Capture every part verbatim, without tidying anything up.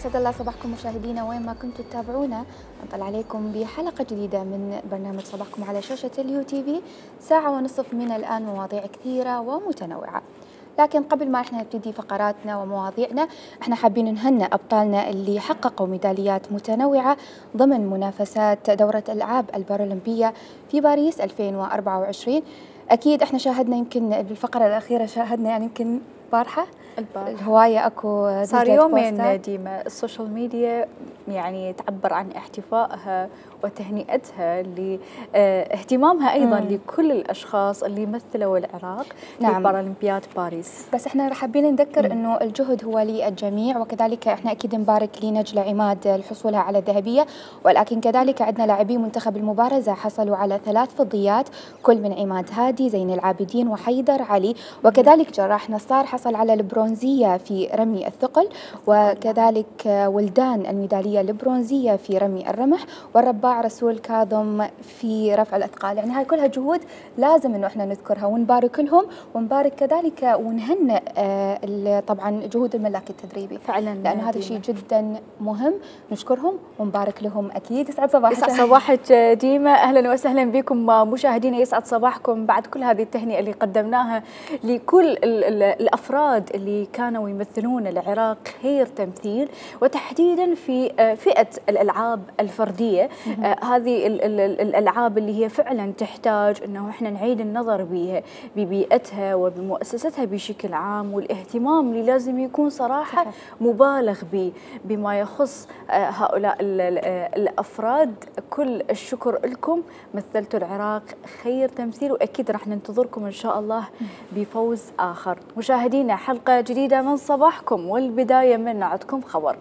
أسعد الله صباحكم مشاهدينا وين ما كنتوا تتابعونا. نطلع عليكم بحلقة جديدة من برنامج صباحكم على شاشة اليو تي في، ساعة ونصف من الآن، مواضيع كثيرة ومتنوعة. لكن قبل ما احنا نبتدي فقراتنا ومواضيعنا، احنا حابين نهنئ أبطالنا اللي حققوا ميداليات متنوعة ضمن منافسات دورة الألعاب البارالمبية في باريس ألفين وأربعة وعشرين. أكيد احنا شاهدنا، يمكن بالفقرة الأخيرة شاهدنا يعني يمكن بارحة الهواية اكو صار يومين ديما السوشيال ميديا يعني تعبر عن احتفائها وتهنئتها لاهتمامها ايضا مم. لكل الاشخاص اللي مثلوا العراق نعم. في بارالمبياد باريس. بس احنا حابين نذكر انه الجهد هو للجميع، وكذلك احنا اكيد نبارك لنجلة عماد لحصولها على الذهبيه، ولكن كذلك عندنا لاعبي منتخب المبارزه حصلوا على ثلاث فضيات، كل من عماد هادي، زين العابدين، وحيدر علي، وكذلك جراح نصار حصل على البرونزيه في رمي الثقل، وكذلك ولدان الميداليه البرونزيه في رمي الرمح، والرباع رسول كاظم في رفع الاثقال. يعني هاي كلها جهود لازم انه احنا نذكرها ونبارك لهم، ونبارك كذلك ونهنئ آه طبعا جهود الملاك التدريبي فعلا، لانه هذا شيء جدا مهم، نشكرهم ونبارك لهم. اكيد يسعد صباحك. يسعد صباحك ديما، اهلا وسهلا بكم مشاهدينا، يسعد صباحكم بعد كل هذه التهنئه اللي قدمناها لكل ال ال الافراد اللي كانوا يمثلون العراق خير تمثيل، وتحديدا في فئه الالعاب الفرديه. آه هذه ال ال الالعاب اللي هي فعلا تحتاج انه احنا نعيد النظر بها ببيئتها وبمؤسستها بشكل عام، والاهتمام اللي لازم يكون صراحه صحيح. مبالغ به بما يخص آه هؤلاء ال ال الافراد. كل الشكر لكم، مثلتوا العراق خير تمثيل، واكيد راح ننتظركم ان شاء الله بفوز اخر. مشاهدينا، حلقه جديده من صباحكم، والبدايه من عندكم خبر.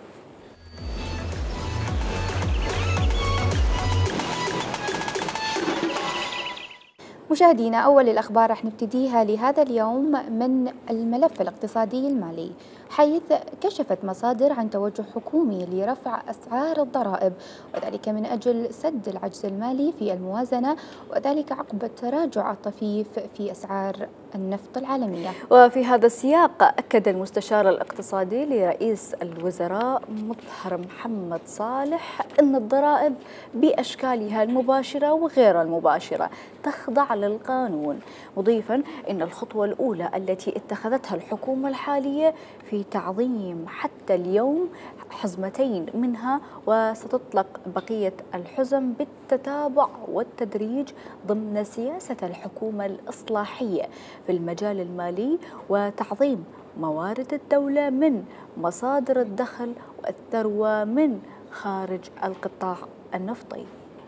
مشاهدينا، أول الأخبار رح نبتديها لهذا اليوم من الملف الاقتصادي المالي، حيث كشفت مصادر عن توجه حكومي لرفع أسعار الضرائب، وذلك من أجل سد العجز المالي في الموازنة، وذلك عقب التراجع الطفيف في أسعار النفط العالمية. وفي هذا السياق أكد المستشار الاقتصادي لرئيس الوزراء مطهر محمد صالح أن الضرائب بأشكالها المباشرة وغير المباشرة تخضع للقانون، مضيفا أن الخطوة الأولى التي اتخذتها الحكومة الحالية في تعظيم حتى اليوم حزمتين منها، وستطلق بقية الحزم بالتتابع والتدريج ضمن سياسة الحكومة الإصلاحية في المجال المالي، وتعظيم موارد الدولة من مصادر الدخل والثروة من خارج القطاع النفطي.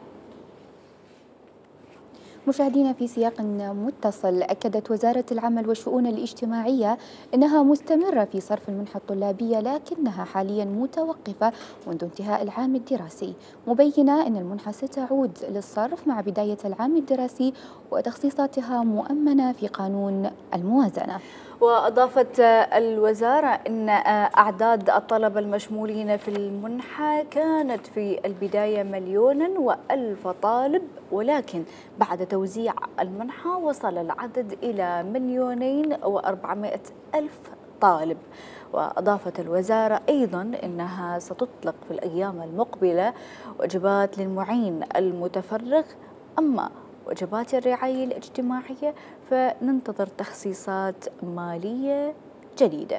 مشاهدينا، في سياق متصل، أكدت وزارة العمل والشؤون الاجتماعية أنها مستمرة في صرف المنحة الطلابية، لكنها حاليا متوقفة منذ انتهاء العام الدراسي، مبينة أن المنحة ستعود للصرف مع بداية العام الدراسي، وتخصيصاتها مؤمنة في قانون الموازنة. وأضافت الوزارة أن أعداد الطلبة المشمولين في المنحة كانت في البداية مليونا وألف طالب، ولكن بعد توزيع المنحة وصل العدد إلى مليونين وأربعمائة ألف طالب. وأضافت الوزارة أيضا أنها ستطلق في الأيام المقبلة وجبات للمعين المتفرغ. أما وجبات الرعاية الاجتماعية فننتظر تخصيصات مالية جديدة.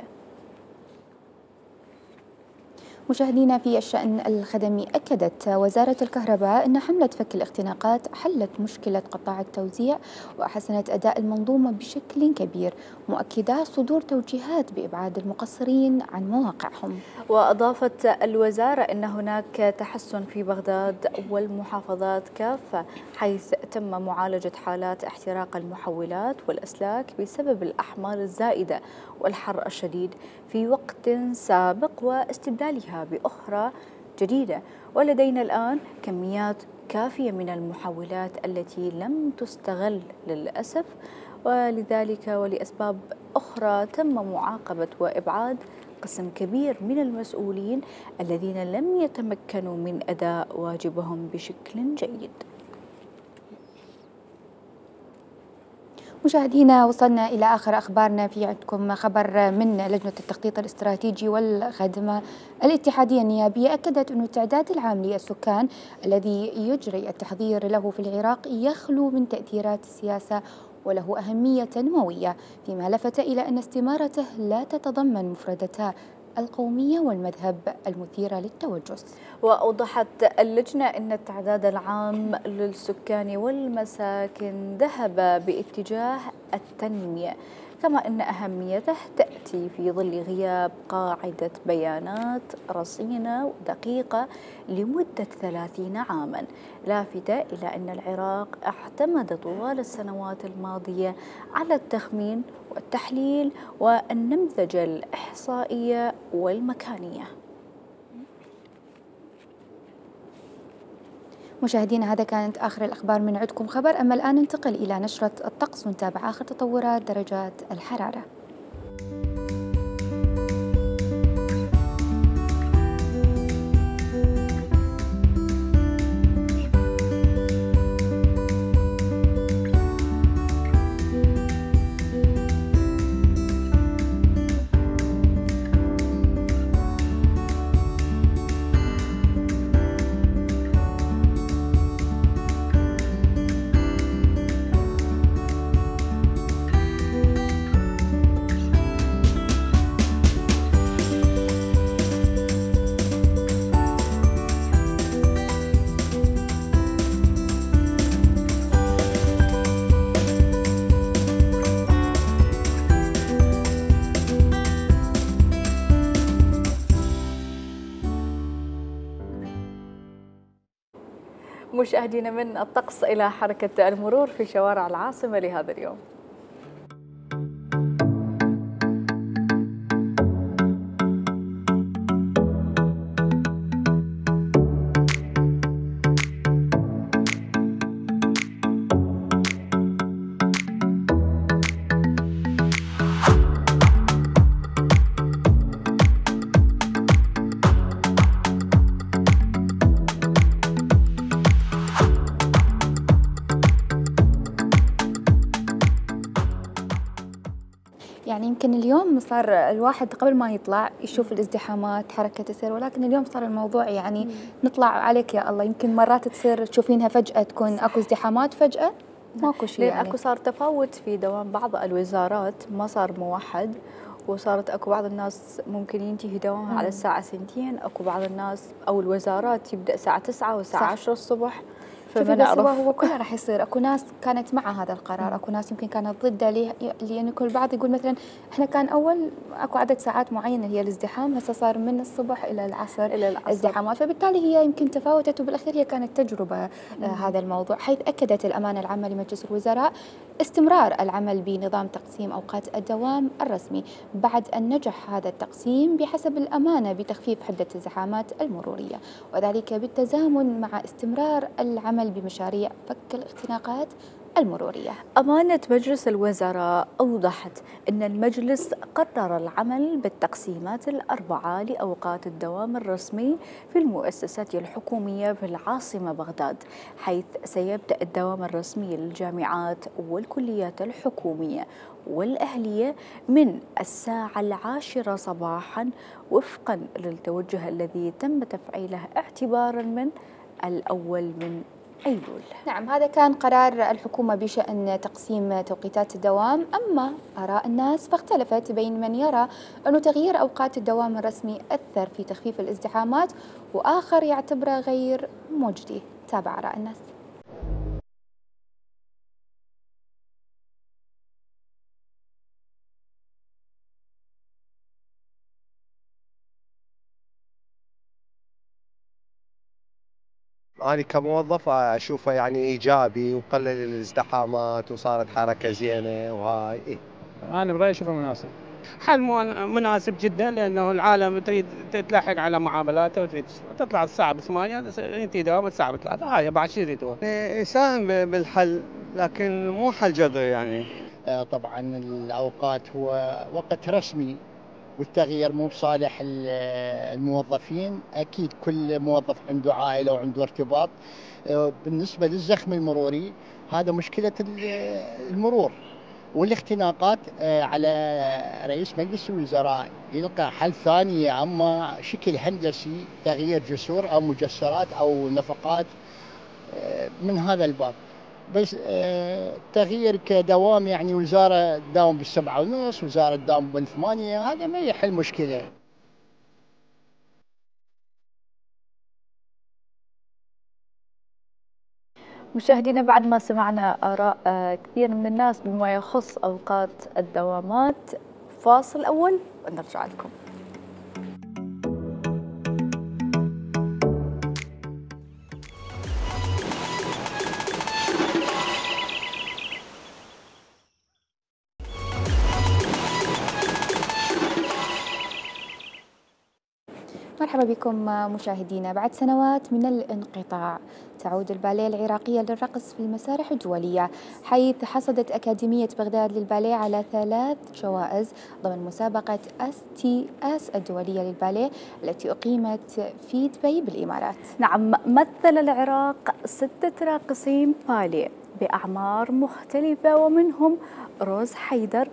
مشاهدينا، في الشأن الخدمي، أكدت وزارة الكهرباء أن حملة فك الاختناقات حلت مشكلة قطاع التوزيع وحسنت أداء المنظومة بشكل كبير، مؤكدة صدور توجيهات بإبعاد المقصرين عن مواقعهم. وأضافت الوزارة أن هناك تحسن في بغداد والمحافظات كافة، حيث تم معالجة حالات احتراق المحولات والأسلاك بسبب الأحمال الزائدة والحر الشديد في وقت سابق، واستبدالها بأخرى جديدة. ولدينا الآن كميات كافية من المحولات التي لم تستغل للأسف، ولذلك ولأسباب أخرى تم معاقبة وإبعاد قسم كبير من المسؤولين الذين لم يتمكنوا من أداء واجبهم بشكل جيد. مشاهدينا وصلنا إلى آخر أخبارنا. في عندكم خبر من لجنة التخطيط الاستراتيجي والخدمة الاتحادية النيابية أكدت أن التعداد العام للسكان الذي يجري التحضير له في العراق يخلو من تأثيرات السياسة وله أهمية تنموية، فيما لفت إلى أن استمارته لا تتضمن مفردتا القومية والمذهب المثيرة للتوجس. وأوضحت اللجنة أن التعداد العام للسكان والمساكن ذهب باتجاه التنمية، كما أن أهميته تأتي في ظل غياب قاعدة بيانات رصينة ودقيقة لمدة ثلاثين عاما، لافتة إلى أن العراق اعتمد طوال السنوات الماضية على التخمين والتحليل والنمذجة الإحصائية والمكانية. مشاهدينا هذا كانت آخر الأخبار من عندكم خبر، أما الآن ننتقل إلى نشرة الطقس ونتابع آخر تطورات درجات الحرارة. مشاهدينا من الطقس إلى حركة المرور في شوارع العاصمة لهذا اليوم. يعني يمكن اليوم صار الواحد قبل ما يطلع يشوف الازدحامات حركة السير، ولكن اليوم صار الموضوع يعني مم. نطلع عليك يا الله. يمكن مرات تصير تشوفينها فجأة تكون اكو ازدحامات، فجأة ماكو شيء، لأن يعني اكو صار تفاوت في دوام بعض الوزارات، ما صار موحد، وصارت اكو بعض الناس ممكن ينتهي دوامها مم. على الساعة سنتين، اكو بعض الناس او الوزارات يبدأ الساعة تسعة والساعة عشرة الصبح. شوفي بس هو هو كله راح يصير. اكو ناس كانت مع هذا القرار، اكو ناس يمكن كانت ضده، لان كل بعض يقول مثلا احنا كان اول اكو عدد ساعات معينه هي الازدحام، هسه صار من الصبح الى العصر الى العصر ازدحامات، فبالتالي هي يمكن تفاوتت، وبالاخير هي كانت تجربه آه هذا الموضوع، حيث اكدت الامانه العامه لمجلس الوزراء استمرار العمل بنظام تقسيم اوقات الدوام الرسمي بعد ان نجح هذا التقسيم بحسب الامانه بتخفيف حده الزحامات المروريه، وذلك بالتزامن مع استمرار العمل بمشاريع فك الاختناقات المرورية. أمانة مجلس الوزراء أوضحت أن المجلس قرر العمل بالتقسيمات الأربعة لأوقات الدوام الرسمي في المؤسسات الحكومية في العاصمة بغداد، حيث سيبدأ الدوام الرسمي للجامعات والكليات الحكومية والأهلية من الساعة العاشرة صباحا وفقا للتوجه الذي تم تفعيله اعتبارا من الأول من أيلول. نعم، هذا كان قرار الحكومة بشأن تقسيم توقيتات الدوام، أما آراء الناس فاختلفت بين من يرى أن تغيير أوقات الدوام الرسمي أثر في تخفيف الازدحامات، وآخر يعتبره غير مجدي. تابع آراء الناس. أنا كموظف أشوفه يعني إيجابي وقلل الازدحامات وصارت حركة زينة وهاي إيه. أنا برأيي أشوفه مناسب. حل مناسب جدا، لأنه العالم تريد تتلحق على معاملاته وتريد تطلع الساعة بثمانية ينتهي دوام الساعة بثلاثة، هاي بعد شو يريد هو؟ يساهم بالحل لكن مو حل جذري يعني. طبعا الأوقات هو وقت رسمي والتغيير مو بصالح الموظفين، أكيد كل موظف عنده عائلة وعنده ارتباط. بالنسبة للزخم المروري هذا مشكلة المرور، والاختناقات آه، على رئيس مجلس الوزراء يلقى حل ثاني، اما شكل هندسي تغيير جسور او مجسرات او نفقات آه، من هذا الباب. بس آه، تغيير كدوام، يعني وزاره تداوم بالسبعه ونص، وزاره تداوم بالثمانيه، هذا ما يحل مشكله. مشاهدينا، بعد ما سمعنا آراء كثير من الناس بما يخص أوقات الدوامات، فاصل أول ونرجع لكم. مرحبا بكم مشاهدينا. بعد سنوات من الانقطاع تعود الباليه العراقية للرقص في المسارح الدولية، حيث حصدت أكاديمية بغداد للباليه على ثلاث جوائز ضمن مسابقة اس تي اس الدولية للباليه التي أقيمت في دبي بالإمارات. نعم، مثل العراق ستة راقصين باليه بأعمار مختلفة، ومنهم روز حيدر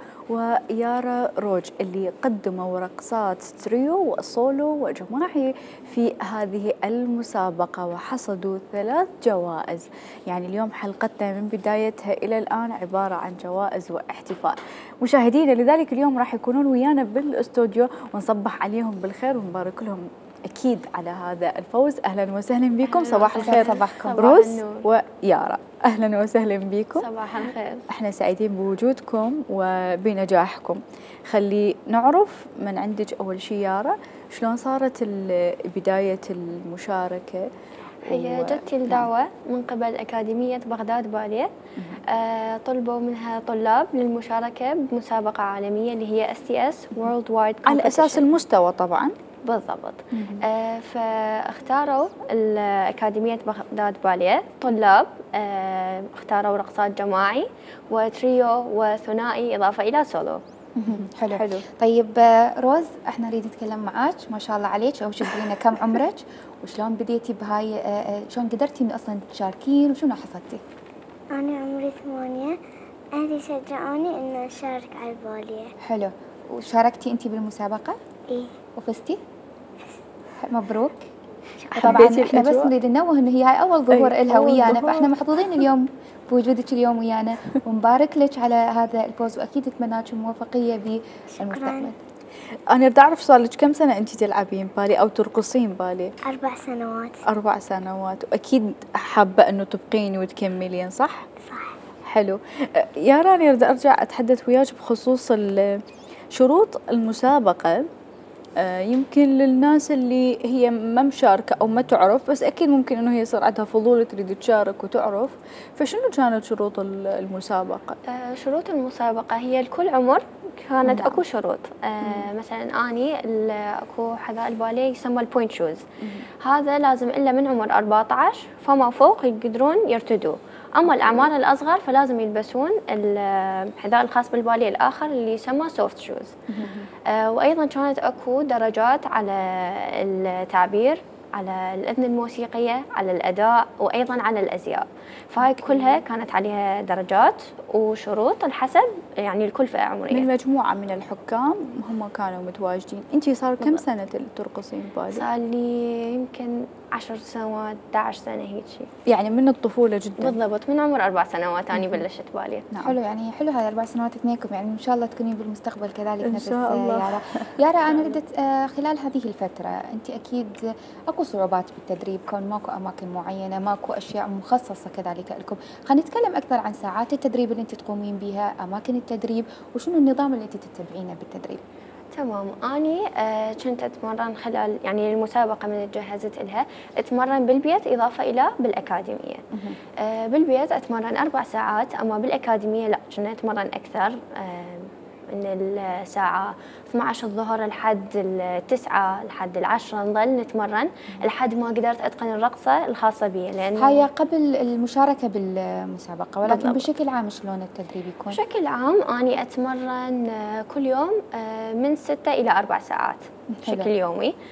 ويارا روج اللي قدموا رقصات تريو وسولو وجماعي في هذه المسابقة وحصدوا ثلاث جوائز. يعني اليوم حلقتنا من بدايتها إلى الآن عبارة عن جوائز واحتفال. مشاهدينا لذلك اليوم راح يكونون ويانا بالاستوديو ونصبح عليهم بالخير ونبارك لهم أكيد على هذا الفوز. أهلا وسهلا بكم. صباح الخير. صباحكم روز ويارا، أهلا وسهلا بكم. صباح الخير. احنا سعيدين بوجودكم وبنجاحكم. خلي نعرف من عندك أول شيء يارا، شلون صارت بداية المشاركة؟ هي و... جت الدعوة من قبل أكاديمية بغداد باليه. آه طلبوا منها طلاب للمشاركة بمسابقة عالمية اللي هي اس تي اس World Wide Competition على أساس المستوى طبعا. بالضبط. آه فاختاروا الأكاديمية بغداد باليه طلاب، آه اختاروا رقصات جماعي وتريو وثنائي إضافة إلى سولو. حلو حلو. طيب روز، احنا نريد نتكلم معاك. ما شاء الله عليك، اول شيء قولي لنا كم عمرك وشلون بديتي بهاي، شلون قدرتي من اصلا تشاركين وشنو حصلتي؟ أنا عمري ثمانية، أهلي شجعوني إن أشارك على الباليه. حلو. وشاركتي أنتِ بالمسابقة؟ إيه. وفزتي؟ مبروك. طبعا احنا بس نريد ننوه إن هي هاي أول ظهور إلها ويانا، فاحنا محظوظين اليوم بوجودك اليوم ويانا، ونبارك لك على هذا الفوز، وأكيد نتمنى لك الموفقية بالمستقبل. أنا بدي أعرف صار لك كم سنة أنت تلعبين بالي أو ترقصين بالي؟ أربع سنوات. أربع سنوات، وأكيد حابة إنه تبقين وتكملين، صح؟ صح. حلو. يا راني أريد أرجع أتحدث وياك بخصوص شروط المسابقة. يمكن للناس اللي هي ما مشاركة أو ما تعرف، بس أكيد ممكن إنه هي يصير عندها فضول تريد تشارك وتعرف، فشنو كانت شروط المسابقة؟ آه شروط المسابقة هي لكل عمر كانت نعم. اكو شروط. آه مثلا اني اكو حذاء الباليه يسمى البوينت شوز، هذا لازم الا من عمر أربعة عشر فما فوق يقدرون يرتدوه. اما الاعمار الاصغر فلازم يلبسون الحذاء الخاص بالباليه الاخر اللي يسمى سوفت شوز. آه وايضا كانت اكو درجات على التعبير، على الأذن الموسيقية، على الأداء، وأيضا على الأزياء. فهاي كلها كانت عليها درجات وشروط الحسب يعني لكل فئة عمرية. من مجموعة من الحكام هم كانوا متواجدين. أنتي صار كم سنة ترقصين بالي؟ صار لي يمكن عشر سنوات، أحد عشر سنة هيك شيء. يعني من الطفولة جدا؟ بالضبط، من عمر أربع سنوات أنا بلشت بالي. نعم. حلو، يعني حلو هاي أربع سنوات اثنينكم، يعني إن شاء الله تكونين بالمستقبل كذلك إن نفس شاء الله. يارا. يارا، أنا ردت خلال هذه الفترة أنت أكيد أكو صعوبات بالتدريب، كون ماكو أماكن معينة، ماكو أشياء مخصصة كذلك لكم. خلينا نتكلم أكثر عن ساعات التدريب اللي أنت تقومين بها، أماكن التدريب، وشنو النظام اللي أنت تتبعينه بالتدريب؟ تمام. أني آه كنت أتمرن خلال يعني المسابقة من تجهزت لها، أتمرن بالبيت إضافة إلى بالأكاديمية. آه بالبيت أتمرن أربع ساعات، أما بالأكاديمية لا، كنا أتمرن أكثر، آه من الساعة اثني عشر الظهر لحد التسعة لحد العشرة نظل نتمرن لحد ما قدرت أتقن الرقصة الخاصة بي. لأن هاي قبل المشاركة بالمسابقة، ولكن بالضبط. بشكل عام شلون التدريب يكون؟ بشكل عام أني أتمرن كل يوم من ستة إلى أربع ساعات بشكل يومي.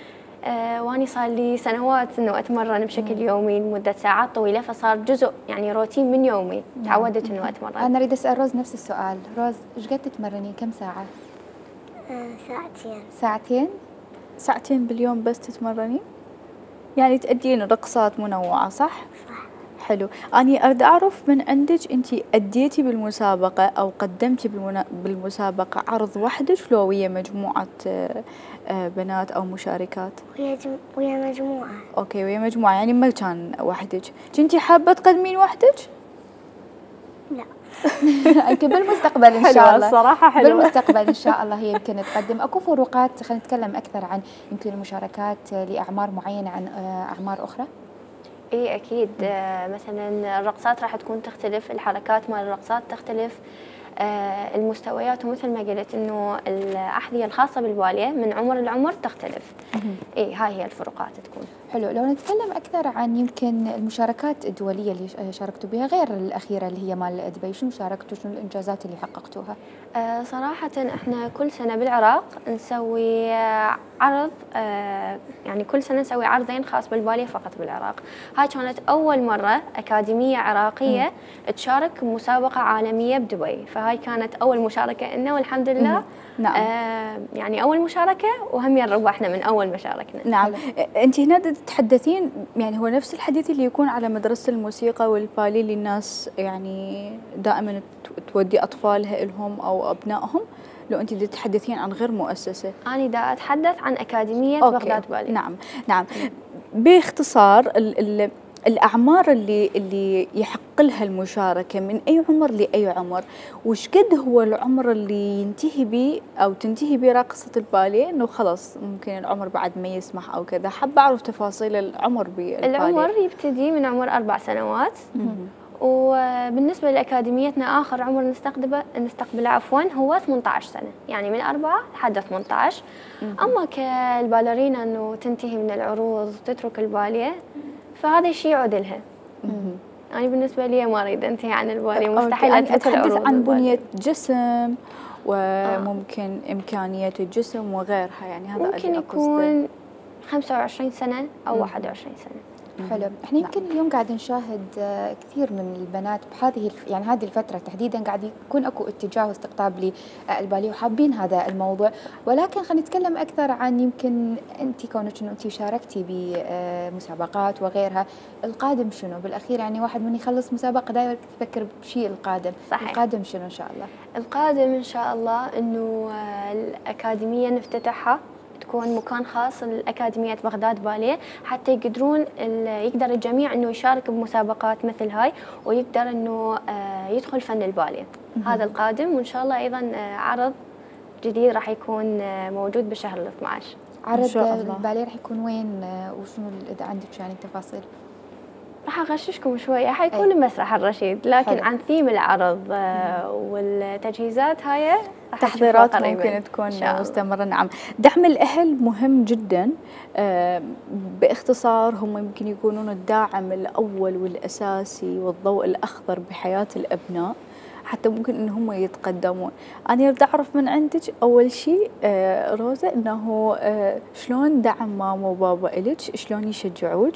آه واني صار لي سنوات انه اتمرن بشكل يومي لمده ساعات طويله، فصار جزء يعني روتين من يومي. تعودت انه اتمرن. انا اريد اسال روز نفس السؤال. روز ايش قد تتمرنين؟ كم ساعه؟ آه ساعتين. ساعتين؟ ساعتين باليوم بس تتمرنين؟ يعني تأدين رقصات منوعة صح؟ صح. حلو. أنا أريد أعرف من عندك أنت أديتي بالمسابقة أو قدمتي بالمسابقة عرض وحدك لو ويا مجموعة بنات أو مشاركات؟ ويا جم... ويا مجموعة. أوكي ويا مجموعة، يعني ما كان وحدك. كنتي حابة تقدمين وحدك؟ لا. يمكن بالمستقبل ان شاء الله. الصراحه حلوه. بالمستقبل ان شاء الله هي يمكن تقدم. اكو فروقات، خلينا نتكلم اكثر عن يمكن المشاركات لاعمار معينه عن اعمار اخرى. اي اكيد. آه مثلا الرقصات راح تكون تختلف، الحركات مال الرقصات تختلف، آه المستويات، ومثل ما قلت انه الاحذيه الخاصه بالباليه من عمر لعمر تختلف. اي هاي هي الفروقات تكون. حلو. لو نتكلم اكثر عن يمكن المشاركات الدوليه اللي شاركتوا بها غير الاخيره اللي هي مال دبي، شنو شاركتوا؟ شنو الانجازات اللي حققتوها؟ آه صراحه احنا كل سنه بالعراق نسوي عرض، آه يعني كل سنه نسوي عرضين خاص بالباليه فقط بالعراق. هاي كانت اول مره اكاديميه عراقيه م. تشارك بمسابقه عالميه بدبي، فهاي كانت اول مشاركه لنا والحمد لله. م. نعم. آه يعني اول مشاركه وهم ربحنا من اول مشاركنا. نعم. انت هنا تتحدثين يعني هو نفس الحديث اللي يكون على مدرسه الموسيقى والباليه اللي الناس يعني دائما تودي اطفالها لهم او ابنائهم، لو انت تتحدثين عن غير مؤسسه؟ انا دا اتحدث عن اكاديميه أوكي. بغداد باليه. نعم نعم. باختصار ال ال الأعمار اللي اللي يحق لها المشاركة من أي عمر لأي عمر، وش قد هو العمر اللي ينتهي به أو تنتهي به رقصة الباليه، إنه خلاص ممكن العمر بعد ما يسمح أو كذا؟ حابة أعرف تفاصيل العمر بالباليه. العمر يبتدي من عمر أربع سنوات. مم. وبالنسبة لأكاديميتنا آخر عمر نستقبله نستقبله عفوا هو ثمانية عشر سنة، يعني من أربعة لحد ثمانية عشر. مم. أما كالباليرينا إنه تنتهي من العروض وتترك الباليه، فهذا شيء يعود لها. أنا يعني بالنسبة لي ما أريد أنتهي عن الباليه، مستحيل أترك العروض. أتحدث عن بنية جسم وممكن آه. إمكانيات الجسم وغيرها، يعني هذا ممكن يكون خمسة وعشرين سنة أو واحد وعشرين سنة. حلو. احنا يمكن اليوم قاعد نشاهد كثير من البنات بهذه يعني هذه الفتره تحديدا قاعد يكون اكو اتجاه واستقطاب للباليه وحابين هذا الموضوع، ولكن خلينا نتكلم اكثر عن يمكن انت كونك انه انت شاركتي بمسابقات وغيرها، القادم شنو بالاخير؟ يعني واحد من يخلص مسابقه دائما يفكر بشيء القادم. صحيح. القادم شنو ان شاء الله؟ القادم ان شاء الله انه الاكاديميه نفتتحها، تكون مكان خاص لأكاديمية بغداد باليه، حتى يقدرون يقدر الجميع انه يشارك بمسابقات مثل هاي ويقدر انه يدخل فن الباليه. هذا القادم. وان شاء الله ايضا عرض جديد راح يكون موجود بشهر الاثنى عشر. عرض الباليه راح يكون وين وشنو اذا عندك يعني تفاصيل؟ راح اغششكم شويه، حيكون مسرح الرشيد، لكن حلو. عن ثيم العرض والتجهيزات هاي تحضيرات ممكن تكون مستمرة. نعم. دعم الأهل مهم جدا. باختصار هم يمكن يكونون الداعم الأول والأساسي والضوء الأخضر بحياة الأبناء حتى ممكن إن هم يتقدمون. أنا أريد أعرف من عندك أول شيء روزا إنه شلون دعم ماما وبابا إلك، شلون يشجعوك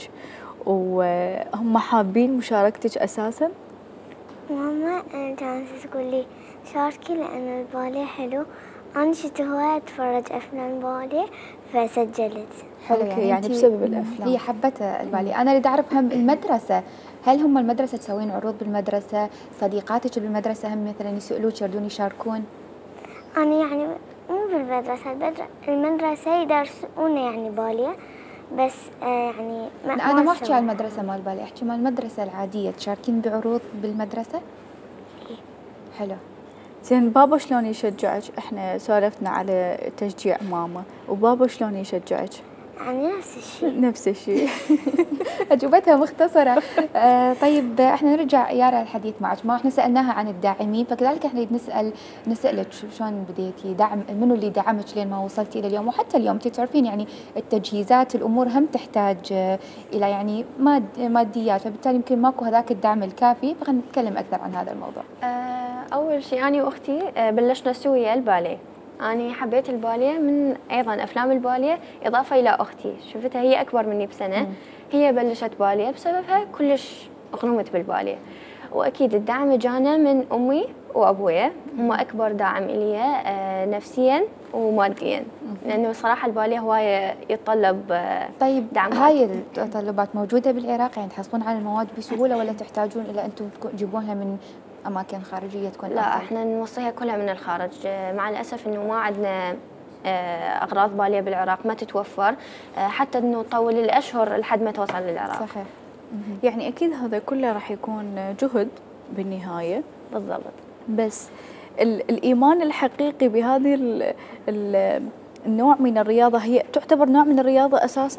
وهم حابين مشاركتك أساسا؟ ماما كانت تقول لي شاركي لأن الباليه حلو، أنا شفت هواية أتفرج أفلام باليه فسجلت. حلو. يعني, يعني بسبب الأفلام هي حبت الباليه. أنا أريد أعرف هم المدرسة، هل هم المدرسة تسوين عروض بالمدرسة؟ صديقاتك بالمدرسة هم مثلا يسألوك يردون يشاركون؟ أنا يعني مو بالمدرسة، المدرسة يدرسون يعني باليه بس آه يعني ما لا أنا ما أحكي عن المدرسة مال باليه، أحكي مال المدرسة العادية. تشاركين بعروض بالمدرسة؟ إيه. حلو. زين بابا شلون يشجعك؟ احنا سولفنا على تشجيع ماما، وبابا شلون يشجعك؟ يعني نفس الشيء. نفس الشيء. أجوبتها مختصرة. آه طيب احنا نرجع يارا الحديث معك. ما احنا سألناها عن الداعمين، فكذلك احنا نسأل نسألك شلون بديتي، دعم منو اللي دعمك لين ما وصلتي إلى اليوم؟ وحتى اليوم تعرفين يعني التجهيزات الأمور هم تحتاج إلى يعني ماد ماديات، فبالتالي يمكن ماكو هذاك الدعم الكافي، فخلينا نتكلم أكثر عن هذا الموضوع. آه أول شيء أنا وأختي بلشنا سويا الباليه. أنا حبيت الباليه من أيضا أفلام الباليه، إضافة إلى أختي شفتها هي أكبر مني بسنة. مم. هي بلشت باليه بسببها كلش غنمت بالباليه. وأكيد الدعم جانا من أمي وأبويا، هم أكبر داعم إلي آه نفسيا وماديا، لأنه صراحة الباليه هواية يتطلب آه طيب دعم. هاي المتطلبات موجودة بالعراق يعني تحصلون على المواد بسهولة ولا تحتاجون إلى أنتم تجيبونها من أماكن خارجية تكون لا أفضل؟ احنا نوصيها كلها من الخارج، مع الأسف إنه ما عندنا أغراض باليه بالعراق، ما تتوفر حتى إنه طول الأشهر لحد ما توصل للعراق. صحيح. يعني أكيد هذا كله راح يكون جهد بالنهاية. بالضبط. بس الإيمان الحقيقي بهذه ال ال النوع من الرياضة، هي تعتبر نوع من الرياضة أساساً؟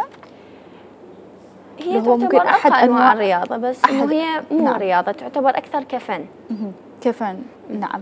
هي تعتبر أحد أنواع الرياضة، بس إنه هي مو نعم. رياضة، تعتبر أكثر كفن. كفن. نعم.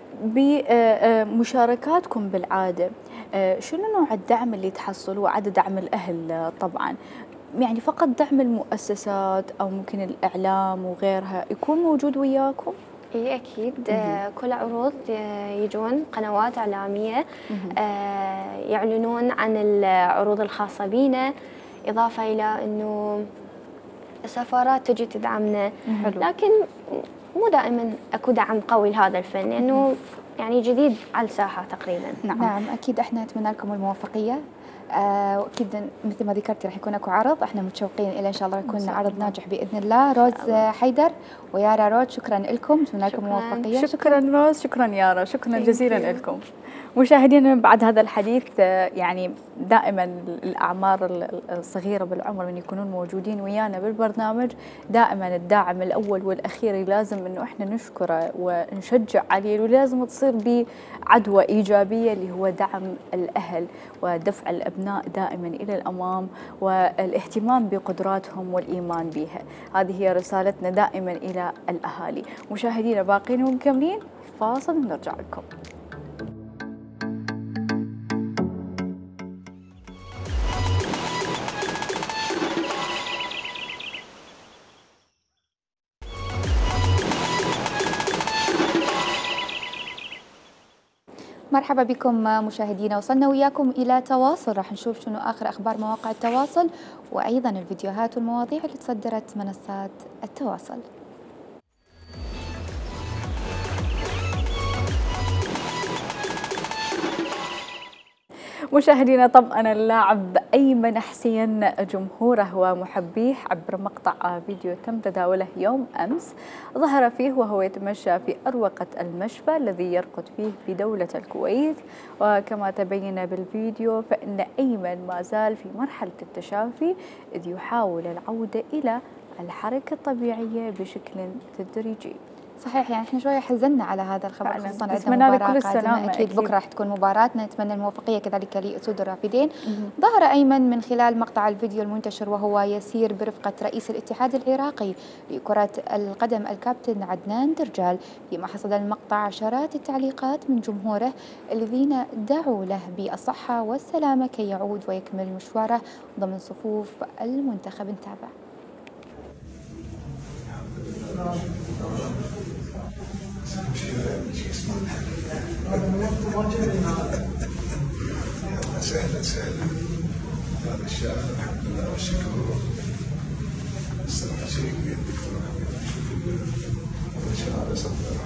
بمشاركاتكم بالعادة شنو نوع الدعم اللي تحصلوه؟ عدد دعم الأهل طبعاً، يعني فقط دعم المؤسسات أو ممكن الإعلام وغيرها يكون موجود وياكم؟ إيه أكيد. آه كل عروض يجون قنوات إعلامية آه يعلنون عن العروض الخاصة بينا، إضافة إلى أنه السفارات تجي تدعمنا. حلو. لكن مو دائما أكو دعم قوي لهذا الفن، لأنه يعني جديد على الساحة تقريبا. نعم, نعم أكيد احنا نتمنى لكم الموفقية. آه واكيد مثل ما ذكرتي راح يكون اكو عرض، احنا متشوقين الى ان شاء الله يكون عرض ناجح باذن الله. روز حيدر ويارا رود، شكرا لكم، نتمنى لكم الموفقيه. شكرا روز، شكرا يارا، شكرا جزيلا لكم. مشاهدينا بعد هذا الحديث، يعني دائما الاعمار الصغيره بالعمر من يكونون موجودين ويانا بالبرنامج، دائما الداعم الاول والاخير لازم انه احنا نشكره ونشجع عليه، ولازم تصير بعدوى ايجابيه اللي هو دعم الاهل ودفع الابناء دائما الى الامام والاهتمام بقدراتهم والايمان بها. هذه هي رسالتنا دائما الى الاهالي. مشاهدينا باقين ومكملين، فاصل ونرجع لكم. مرحبا بكم مشاهدينا، وصلنا وياكم إلى تواصل، راح نشوف شنو آخر أخبار مواقع التواصل وأيضا الفيديوهات والمواضيع اللي تصدرت منصات التواصل. مشاهدينا، طبعا اللاعب أيمن حسين جمهوره ومحبيه عبر مقطع فيديو تم تداوله يوم أمس ظهر فيه وهو يتمشى في أروقة المشفى الذي يرقد فيه بدولة الكويت. وكما تبين بالفيديو فإن أيمن ما زال في مرحلة التشافي، إذ يحاول العودة إلى الحركة الطبيعية بشكل تدريجي. صحيح، يعني احنا شويه حزنا على هذا الخبر، خصوصا عندنا مباراه كل السلامه. أكيد, اكيد بكره راح تكون مباراتنا، نتمنى الموفقيه كذلك لاسود الرافدين. ظهر ايمن من خلال مقطع الفيديو المنتشر وهو يسير برفقه رئيس الاتحاد العراقي لكره القدم الكابتن عدنان درجال، فيما حصد المقطع عشرات التعليقات من جمهوره الذين دعوا له بالصحه والسلامه كي يعود ويكمل مشواره ضمن صفوف المنتخب. نتابع. سهلا سهلا. هذا الشاعر الحمد لله والشكر الصراحه شيء بيدك وان شاء الله صدق.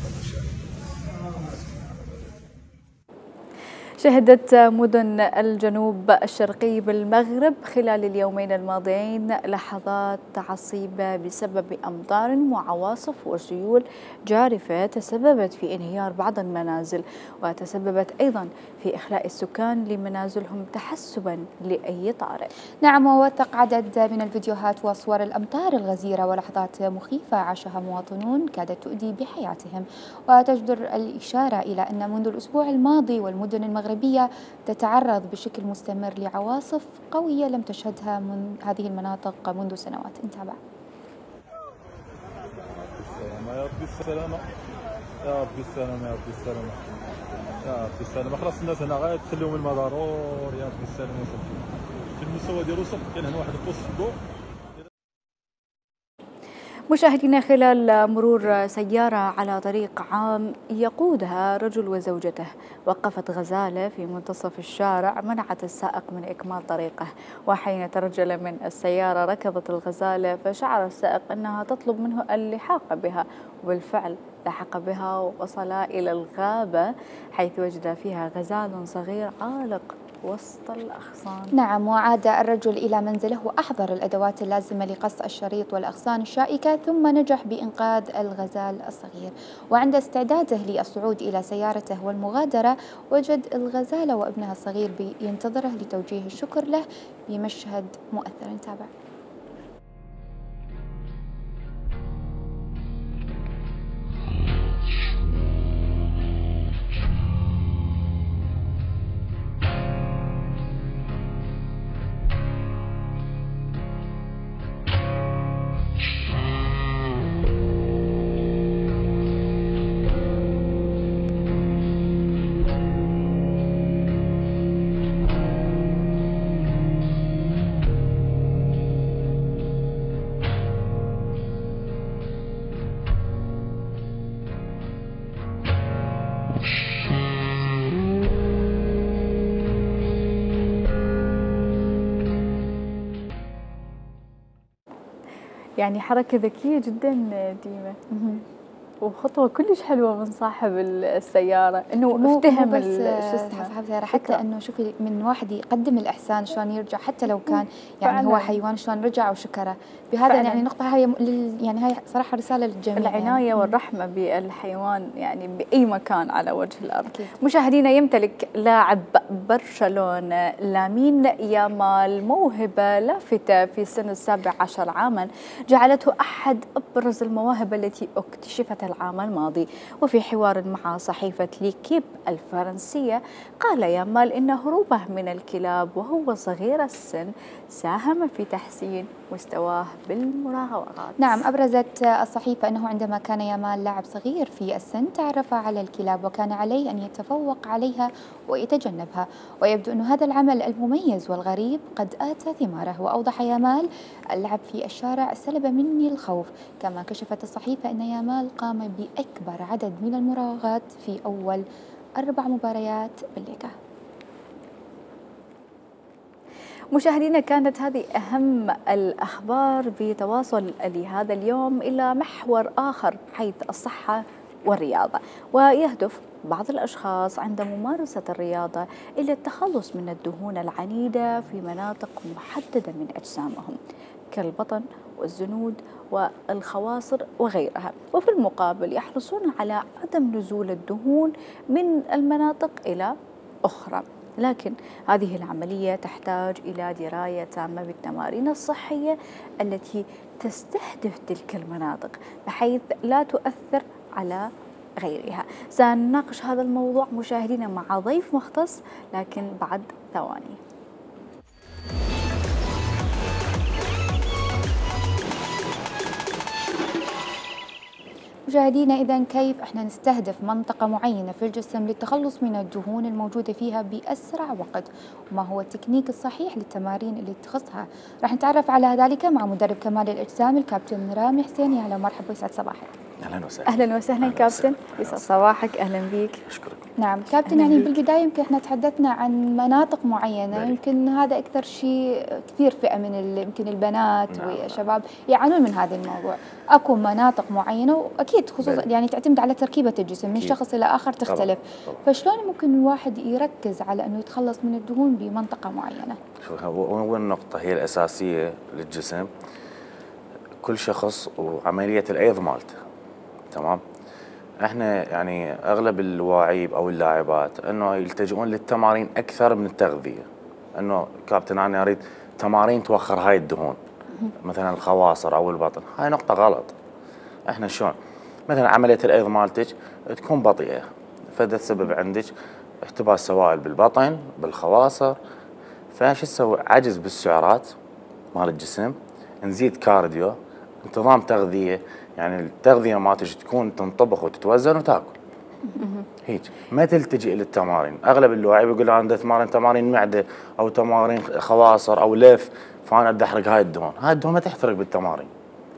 شهدت مدن الجنوب الشرقي بالمغرب خلال اليومين الماضيين لحظات عصيبة بسبب أمطار وعواصف وسيول جارفة تسببت في انهيار بعض المنازل، وتسببت أيضا في إخلاء السكان لمنازلهم تحسبا لأي طارئ. نعم، ووثق عدد من الفيديوهات وصور الأمطار الغزيرة ولحظات مخيفة عاشها مواطنون كادت تؤدي بحياتهم، وتجدر الإشارة إلى أن منذ الأسبوع الماضي والمدن المغربية تتعرض بشكل مستمر لعواصف قوية لم تشهدها من هذه المناطق منذ سنوات. نتابع. يا ربي السلامة، يا ربي السلامة، يا ربي السلامة، يا ربي السلامة. خلاص الناس هنا غير تخليهم المضارور. يا ربي السلامة. في المستوى ديال وصل كاين هنا واحد البوست فوق. مشاهدينا، خلال مرور سيارة على طريق عام يقودها رجل وزوجته، وقفت غزالة في منتصف الشارع منعت السائق من إكمال طريقه، وحين ترجل من السيارة ركضت الغزالة، فشعر السائق أنها تطلب منه اللحاق بها، وبالفعل لحق بها ووصلا إلى الغابة حيث وجد فيها غزال صغير عالق وسط الأغصان. نعم، وعاد الرجل إلى منزله وأحضر الأدوات اللازمة لقص الشريط والأغصان الشائكة، ثم نجح بإنقاذ الغزال الصغير. وعند استعداده للصعود إلى سيارته والمغادرة وجد الغزالة وابنها الصغير ينتظره لتوجيه الشكر له بمشهد مؤثر. نتابع. يعني حركة ذكية جدا ديمة، وخطوة كلش حلوة من صاحب السيارة انه افتهم بس شو اسمه صاحب السيارة، حتى انه شوفي من واحد يقدم الاحسان شلون يرجع، حتى لو كان يعني فعلا. هو حيوان شلون رجع وشكره بهذا فعلا. يعني نقطة هاي يعني هاي صراحة رسالة للجميع، العناية يعني. والرحمة بالحيوان يعني بأي مكان على وجه الأرض. أكيد. مشاهدينا، يمتلك لاعب برشلونة لامين يامال موهبة لافتة في سن السابع عشر عاما جعلته أحد أبرز المواهب التي اكتشفت العام الماضي. وفي حوار مع صحيفة ليكيب الفرنسية قال يامال إن هروبه من الكلاب وهو صغير السن ساهم في تحسين مستواه بالمراهقات. نعم، أبرزت الصحيفة أنه عندما كان يامال لاعب صغير في السن تعرف على الكلاب وكان عليه أن يتفوق عليها ويتجنبها، ويبدو أن هذا العمل المميز والغريب قد آتى ثماره. وأوضح يامال: اللعب في الشارع سلب مني الخوف. كما كشفت الصحيفة أن يامال قام بأكبر عدد من المراوغات في أول أربع مباريات بالليغا. مشاهدينا، كانت هذه أهم الأخبار بتواصل لهذا اليوم إلى محور آخر حيث الصحة والرياضة. ويهدف بعض الأشخاص عند ممارسة الرياضة إلى التخلص من الدهون العنيدة في مناطق محددة من أجسامهم كالبطن والزنود والخواصر وغيرها، وفي المقابل يحرصون على عدم نزول الدهون من المناطق إلى أخرى. لكن هذه العملية تحتاج إلى دراية تامة بالتمارين الصحية التي تستهدف تلك المناطق بحيث لا تؤثر على غيرها. سنناقش هذا الموضوع مشاهدينا مع ضيف مختص لكن بعد ثواني. مشاهدينا، إذن كيف احنا نستهدف منطقة معينة في الجسم للتخلص من الدهون الموجودة فيها بأسرع وقت، وما هو التكنيك الصحيح للتمارين اللي تخصها؟ راح نتعرف على ذلك مع مدرب كمال الأجسام الكابتن رامي حسين. يا هلا مرحبا ويسعد صباحك. اهلا وسهلا. اهلا وسهلا كابتن، يسعد صباحك. اهلا بيك. اشكرك. نعم كابتن، يعني بالبدايه يمكن احنا تحدثنا عن مناطق معينه، بلي. يمكن هذا اكثر شيء كثير فئه من يمكن البنات نعم. والشباب يعانون من هذا الموضوع. اكو مناطق معينه واكيد خصوصا بلي. يعني تعتمد على تركيبه الجسم من شخص الى اخر تختلف. طبعا. طبعا. فشلون ممكن الواحد يركز على انه يتخلص من الدهون بمنطقه معينه؟ شوف، هو النقطه هي الاساسيه للجسم، كل شخص وعمليه الايض مالته. تمام. احنا يعني اغلب اللاعبين او اللاعبات انه يلتجؤون للتمارين اكثر من التغذيه، انه كابتن انا اريد تمارين توخر هاي الدهون مثلا الخواصر او البطن. هاي نقطه غلط. احنا شلون مثلا عمليه الايض مالتك تكون بطيئه، فده السبب عندك احتباس سوائل بالبطن بالخواصر، فايش تسوي؟ عجز بالسعرات مال الجسم، نزيد كارديو، انتظام تغذيه، يعني التغذيه مالتك تكون تنطبخ وتتوزن وتاكل. هيك ما تلتجئ للتمارين. اغلب اللاعب يقول انا عندي تمارين تمارين معده او تمارين خواصر او لف، فانا بدي احرق هاي الدهون. هاي الدهون ما تحترق بالتمارين.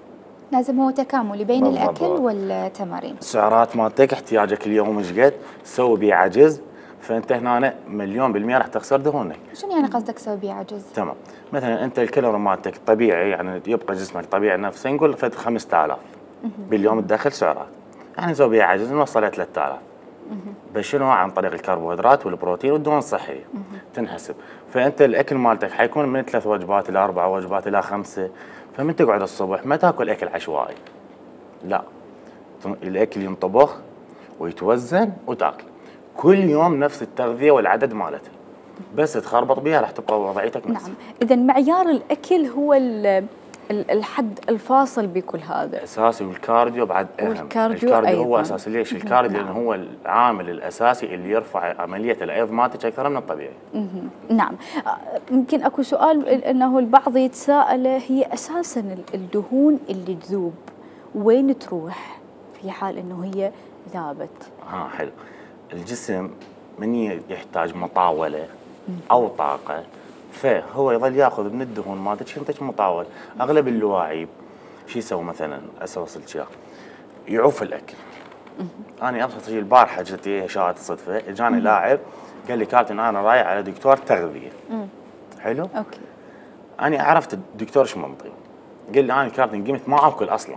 لازم هو تكاملي بين بالضبط. الاكل والتمارين. السعرات مالتك احتياجك اليوم ايش قد؟ سوي بيه عجز، فانت هنا مليون بالمية راح تخسر دهونك. شنو يعني قصدك سوي بيه عجز؟ تمام، مثلا انت الكالوري مالتك طبيعي يعني يبقى جسمك طبيعي نفسه نقول فد خمسة آلاف باليوم تدخل سعرات، يعني نسوي بيه عجز نوصلها ثلاثة آلاف. بس شنو؟ عن طريق الكربوهيدرات والبروتين والدهون الصحيه تنحسب. فانت الاكل مالتك حيكون من ثلاث وجبات الى اربع وجبات الى خمسه، فمن تقعد الصبح ما تاكل اكل عشوائي، لا، الاكل ينطبخ ويتوزن وتاكل كل يوم نفس التغذيه والعدد مالته، بس تخربط بها راح تبقى وضعيتك نفسها. نعم، اذا معيار الاكل هو الحد الفاصل بكل هذا اساسي، والكارديو بعد اهم. والكارديو الكارديو أيضاً. هو اساسي. ليش الكارديو؟ نعم. لانه هو العامل الاساسي اللي يرفع عمليه الايض مالتك اكثر من الطبيعي. نعم، يمكن اكو سؤال انه البعض يتساءل، هي اساسا الدهون اللي تذوب وين تروح في حال انه هي ذابت؟ ها حلو. الجسم من يحتاج مطاوله او طاقه، فهو يظل ياخذ من الدهون مالتك شنتك مطاول. اغلب اللاعبين شو يسوي؟ مثلا اسوس لك يعوف الاكل. انا ابسط شيء البارحه جت اشاعه صدفه، اجاني لاعب قال لي كابتن انا رايح على دكتور تغذيه. حلو؟ اوكي. انا عرفت الدكتور شو منطقي. قال لي انا كابتن قمت ما اكل اصلا.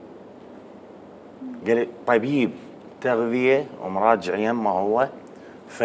قال لي طبيب تغذيه ومراجع يمه هو، ف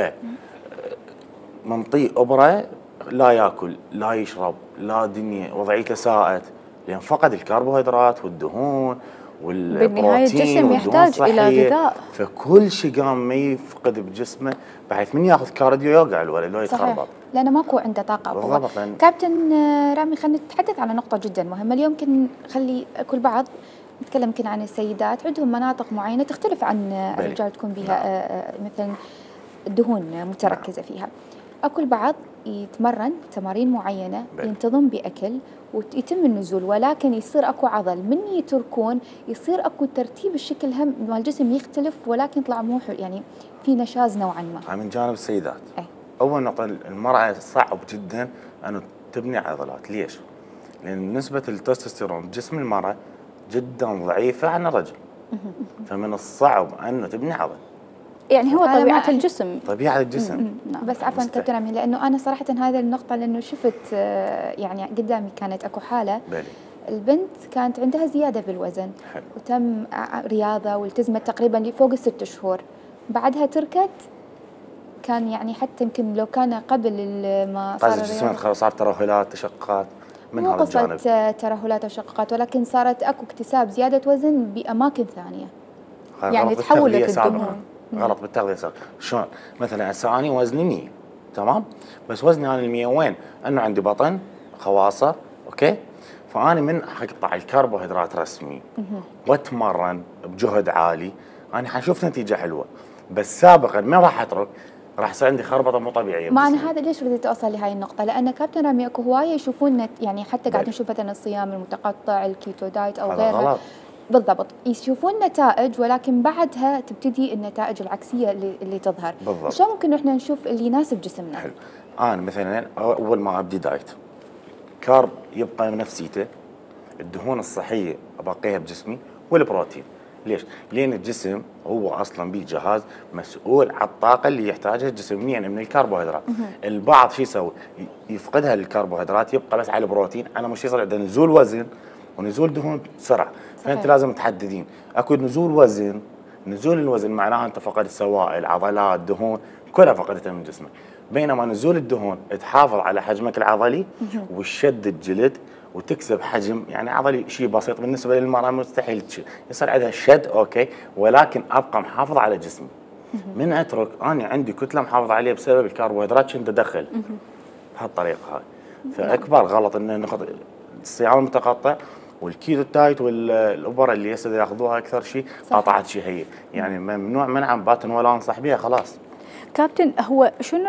منطي ابره لا ياكل لا يشرب لا دنيا، وضعيته ساءت لان فقد الكربوهيدرات والدهون والبروتين بالنهايه الجسم يحتاج الى غذاء، فكل شيء قام ما يفقد بجسمه، بحيث من ياخذ كارديو يوقع الولد لو يتخربط لانه ماكو عنده طاقه او قوه. لأن... كابتن رامي، خلينا نتحدث على نقطه جدا مهمه اليوم. يمكن نخلي كل بعض نتكلم يمكن عن السيدات عندهم مناطق معينه تختلف عن الرجال تكون بها مثلا الدهون متركزه فيها. اكو البعض يتمرن تمارين معينه بل. ينتظم باكل ويتم النزول، ولكن يصير اكو عضل من يتركون يصير اكو ترتيب الشكل هم مال الجسم يختلف، ولكن يطلع مو يعني في نشاز نوعا ما. من جانب السيدات أي. اول نقطه المراه صعب جدا انه تبني عضلات. ليش؟ لان نسبه التستوستيرون بجسم المراه جدا ضعيفه عن الرجل، فمن الصعب انه تبني عضل. يعني هو طبيعة الجسم طبيعة الجسم. نعم. بس عفوا كابتن رامي، لأنه أنا صراحة هذه النقطة لأنه شفت يعني قدامي كانت أكو حالة بلي. البنت كانت عندها زيادة بالوزن حلو. وتم رياضة والتزمت تقريبا لفوق الست شهور، بعدها تركت. كان يعني حتى يمكن لو كان قبل ما صار الجسم صار ترهلات تشققات من مو هذا الجانب. قصة ترهلات وشققات، ولكن صارت أكو اكتساب زيادة وزن بأماكن ثانية، يعني تحولت الدهون. غلط بالتغذية صار. شلون؟ مثلا هسه اني وزني مية، تمام؟ بس وزني انا ال مية وين؟ انه عندي بطن، خواصر، اوكي؟ فاني من اقطع الكربوهيدرات رسمي واتمرن بجهد عالي، انا حشوف نتيجة حلوة، بس سابقا ما راح اترك، راح يصير عندي خربطة مو طبيعية. ما انا هذا ليش بديت اوصل لهي النقطة؟ لأن كابتن رامي اكو هواية يشوفون يعني حتى قاعد نشوف مثلا الصيام المتقطع، الكيتو دايت او غيرها. غلط. بالضبط، يشوفون نتائج ولكن بعدها تبتدي النتائج العكسيه اللي, اللي تظهر. بالضبط. شلون ممكن احنا نشوف اللي يناسب جسمنا؟ حلو. انا مثلا اول ما ابدي دايت كارب يبقى نفسيته، الدهون الصحيه ابقيها بجسمي، والبروتين. ليش؟ لان الجسم هو اصلا به جهاز مسؤول عن الطاقه اللي يحتاجها الجسم يعني من الكربوهيدرات. البعض شو يسوي؟ يفقدها الكربوهيدرات يبقى بس على البروتين، انا مش يصير عنده نزول وزن ونزول دهون بسرعه. فانت لازم تحددين اكو نزول وزن، نزول الوزن معناها انت فقدت سوائل، عضلات، دهون، كلها فقدتها من جسمك. بينما نزول الدهون تحافظ على حجمك العضلي وتشد الجلد وتكسب حجم يعني عضلي شيء بسيط بالنسبه للمراه مستحيل تشيل، يصير عندها شد اوكي، ولكن ابقى محافظ على جسمي. من اترك انا عندي كتله محافظ عليها بسبب الكربوهيدرات كنت ادخل بهالطريقه هاي. فاكبر غلط انه ناخذ الصيام المتقطع والكيتو دايت والابر اللي هسه ياخذوها اكثر شيء قطعت شهيه، يعني ممنوع منعا باتا ولا انصح بها خلاص. كابتن، هو شنو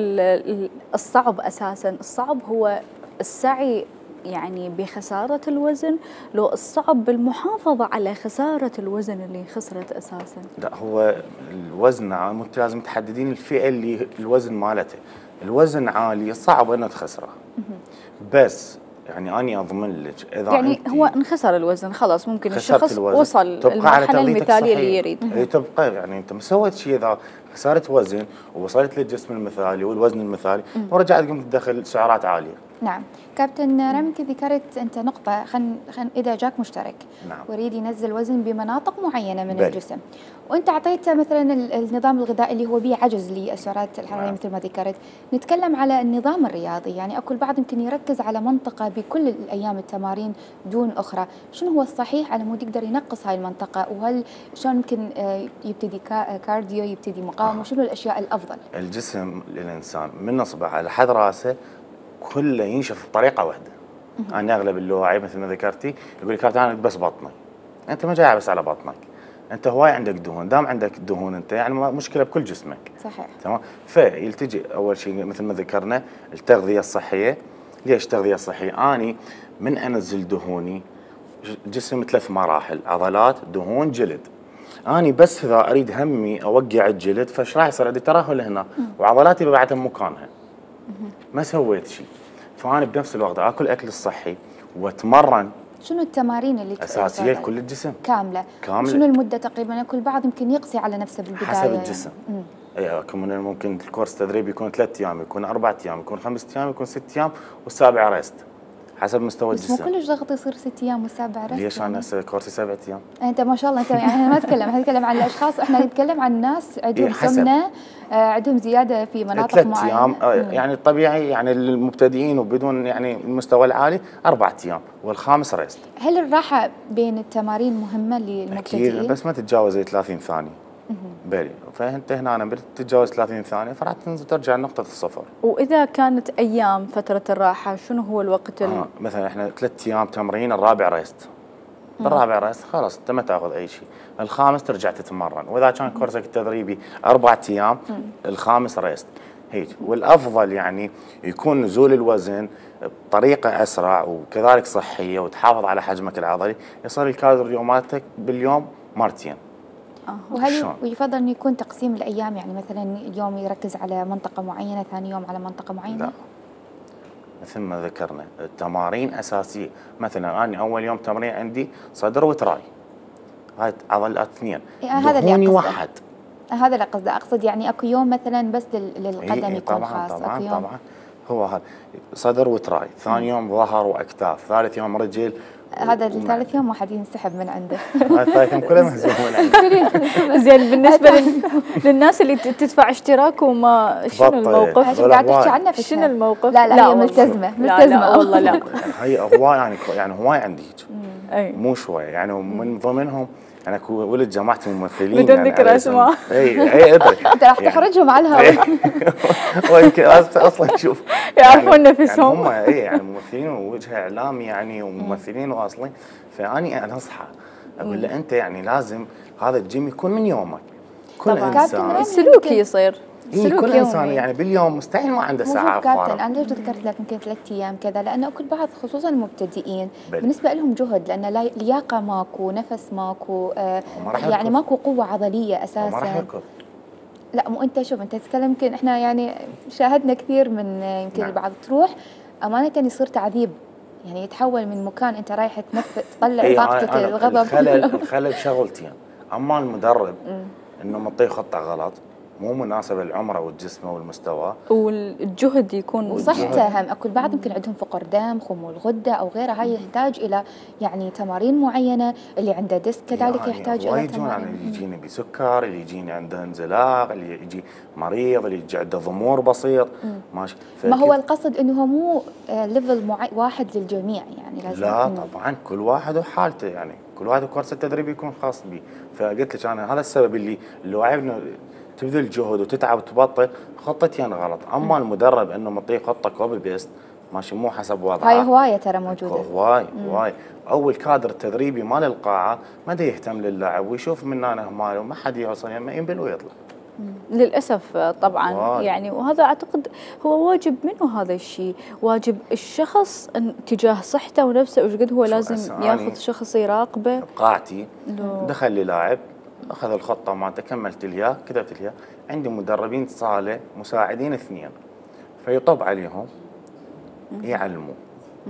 الصعب اساسا؟ الصعب هو السعي يعني بخساره الوزن، لو الصعب بالمحافظه على خساره الوزن اللي خسرت اساسا؟ لا، هو الوزن انت لازم تحددين الفئه اللي الوزن مالته. الوزن عالي صعب انه تخسره، بس يعني اني اضمن لك اذا يعني أنت هو انخسر الوزن خلاص ممكن الشخص الوزن وصل المرحله المثاليه اللي يريد. اي تبقى يعني انت ما سويت شيء اذا خسرت وزن ووصلت للجسم المثالي والوزن المثالي ورجعت قمت تدخل سعرات عاليه. نعم كابتن رامي ذكرت انت نقطه خن خن اذا جاك مشترك نعم. ويريد ينزل وزن بمناطق معينه من بل. الجسم وانت اعطيته مثلا النظام الغذائي اللي هو به عجز للسعرات الحراريه نعم. مثل ما ذكرت، نتكلم على النظام الرياضي، يعني اكو البعض يمكن يركز على منطقه بكل الايام التمارين دون اخرى، شنو هو الصحيح على مود يقدر ينقص هاي المنطقه، وهل شلون يمكن يبتدي كارديو يبتدي مقاومه، شنو الاشياء الافضل؟ الجسم للانسان من اصبعه لحد راسه كله ينشف بطريقه واحده. انا اغلب اللاعبين مثل ما ذكرتي يقول لك انا بس بطني. انت ما جاي بس على بطنك، انت هواي عندك دهون، دام عندك دهون انت يعني مشكله بكل جسمك. صحيح. تمام؟ فيلتجئ اول شيء مثل ما ذكرنا التغذيه الصحيه. ليش التغذيه الصحيه؟ اني من انزل دهوني جسم ثلاث مراحل، عضلات، دهون، جلد. اني بس اذا اريد همي اوقع الجلد فايش راح يصير؟ عندي ترهل هنا وعضلاتي بعدها مكانها. ما سويت شيء. فانا بنفس الوقت اكل اكل الصحي واتمرن. شنو التمارين اللي اساسيه لكل الجسم؟ كامله. كامله. شنو المده تقريبا؟ كل بعض يمكن يقسي على نفسه بالبدايه حسب الجسم. يعني. اي ممكن الكورس التدريبي يكون ثلاث ايام، يكون اربع ايام، يكون خمس ايام، يكون ست ايام، والسابع ريست. حسب مستوى بس الجسم. بس مو كلش ضغط يصير ست ايام والسابع ريست. ليش انا كورسي سبعة ايام؟ انت ما شاء الله انت يعني احنا ما نتكلم احنا نتكلم عن الاشخاص، احنا نتكلم عن ناس عندهم إيه سمنه، آه عندهم زياده في مناطق ثلاث معينه. ايام يعني الطبيعي يعني المبتدئين وبدون يعني المستوى العالي اربع ايام والخامس ريست. هل الراحه بين التمارين مهمه للمبتدئين؟ اكيد بس ما تتجاوز ثلاثين ثانيه. بالي فانت هنا أنا تتجاوز ثلاثين ثانيه فراح تنزل ترجع لنقطه الصفر. واذا كانت ايام فتره الراحه شنو هو الوقت؟ آه مثلا احنا ثلاث ايام تمرين، الرابع ريست. بالرابع ريست خلاص انت ما تاخذ اي شيء، الخامس ترجع تتمرن، واذا كان كورسك التدريبي اربع ايام الخامس ريست. هيك والافضل يعني يكون نزول الوزن بطريقه اسرع وكذلك صحيه وتحافظ على حجمك العضلي، يصير الكالوريو مالتك باليوم مرتين. وهل يفضل انه يكون تقسيم الايام، يعني مثلا اليوم يركز على منطقه معينه، ثاني يوم على منطقه معينه؟ لا مثل ما ذكرنا التمارين اساسيه، مثلا انا اول يوم تمرين عندي صدر وتراي، هاي عضلات اثنين. إيه هذا اللي واحد. هذا اللي قصده، اقصد يعني اكو يوم مثلا بس للقدم إيه يكون طبعاً خاص. طبعا أكو يوم طبعا هو هذا صدر وتراي، ثاني يوم ظهر واكتاف، ثالث يوم رجل. هذا الثالث يوم واحد ينسحب من عنده. الثالث يوم كله مهزوم من عنده. زين بالنسبه للناس اللي تدفع اشتراك وما شنو الموقف؟ عشان قاعد تحكي عن نفسها. شنو الموقف؟ لا لا, لا هي ملتزمه ملتزمه. لا, لا والله لا. هي هواي يعني يعني هواي عندي مو شويه يعني من ضمنهم انا ولد جماعه الممثلين بدون ذكر اسماء. اي اي ادري انت راح تخرجهم على الهواء. ويمكن اصلا شوف يعرفون نفسهم. هم اي يعني ممثلين ووجه اعلامي يعني وممثلين واصلين، فاني انا انصحه اقول له انت يعني لازم هذا الجيم يكون من يومك. كل انسان سلوكي يصير. إيه كل انسان يعني باليوم مستحيل ما عنده ساعه فارغه. كابتن انا ليش ذكرت لك يمكن ثلاث ايام كذا؟ لانه كل بعض خصوصا المبتدئين بل. بالنسبه لهم جهد، لان لياقه ماكو، نفس ماكو، آه يعني ماكو قوه عضليه اساسا. ما راح يركض. لا مو انت شوف انت تتكلم يمكن احنا يعني شاهدنا كثير من يمكن نعم. البعض تروح امانه يصير تعذيب، يعني يتحول من مكان انت رايح تنفذ تطلع إيه طاقتك الغضب. الخلل الخلل بشغلتين، اما المدرب انه معطيه خطه غلط مو مناسبه للعمر والجسم والمستوى، والجهد يكون وصحته هم. اكو البعض يمكن عندهم فقر دم، خمول غده او غيره، هاي يحتاج الى يعني تمارين معينه، اللي عنده ديسك كذلك يعني يحتاج الى تمارين. يعني اللي يجيني بسكر، اللي يجيني عنده انزلاق، اللي يجي مريض، اللي يجي عنده ضمور بسيط ماشي. ما هو القصد انه هو مو ليفل معي واحد للجميع يعني لازم. لا طبعا كل واحد وحالته، يعني كل واحد كورس التدريب يكون خاص به. فقلت لك انا هذا السبب اللي اللاعب تبذل جهد وتتعب وتبطل خطتين غلط، اما المدرب انه معطيه خطه كوبي بيست ماشي مو حسب وضعه. هاي هوايه ترى موجوده. هواي هواي او الكادر التدريبي مال القاعه ما دا يهتم للاعب ويشوف من انا ماله ما حد يوصل ما ينبل ويطلع. للاسف طبعا واي. يعني وهذا اعتقد هو واجب منه هذا الشيء، واجب الشخص تجاه صحته ونفسه وش قد هو لازم ياخذ شخص يراقبه. بقاعتي دخل لي لاعب اخذ الخطه مالته كملت ليها كتبت ليها، عندي مدربين صاله مساعدين اثنين فيطب عليهم يعلموا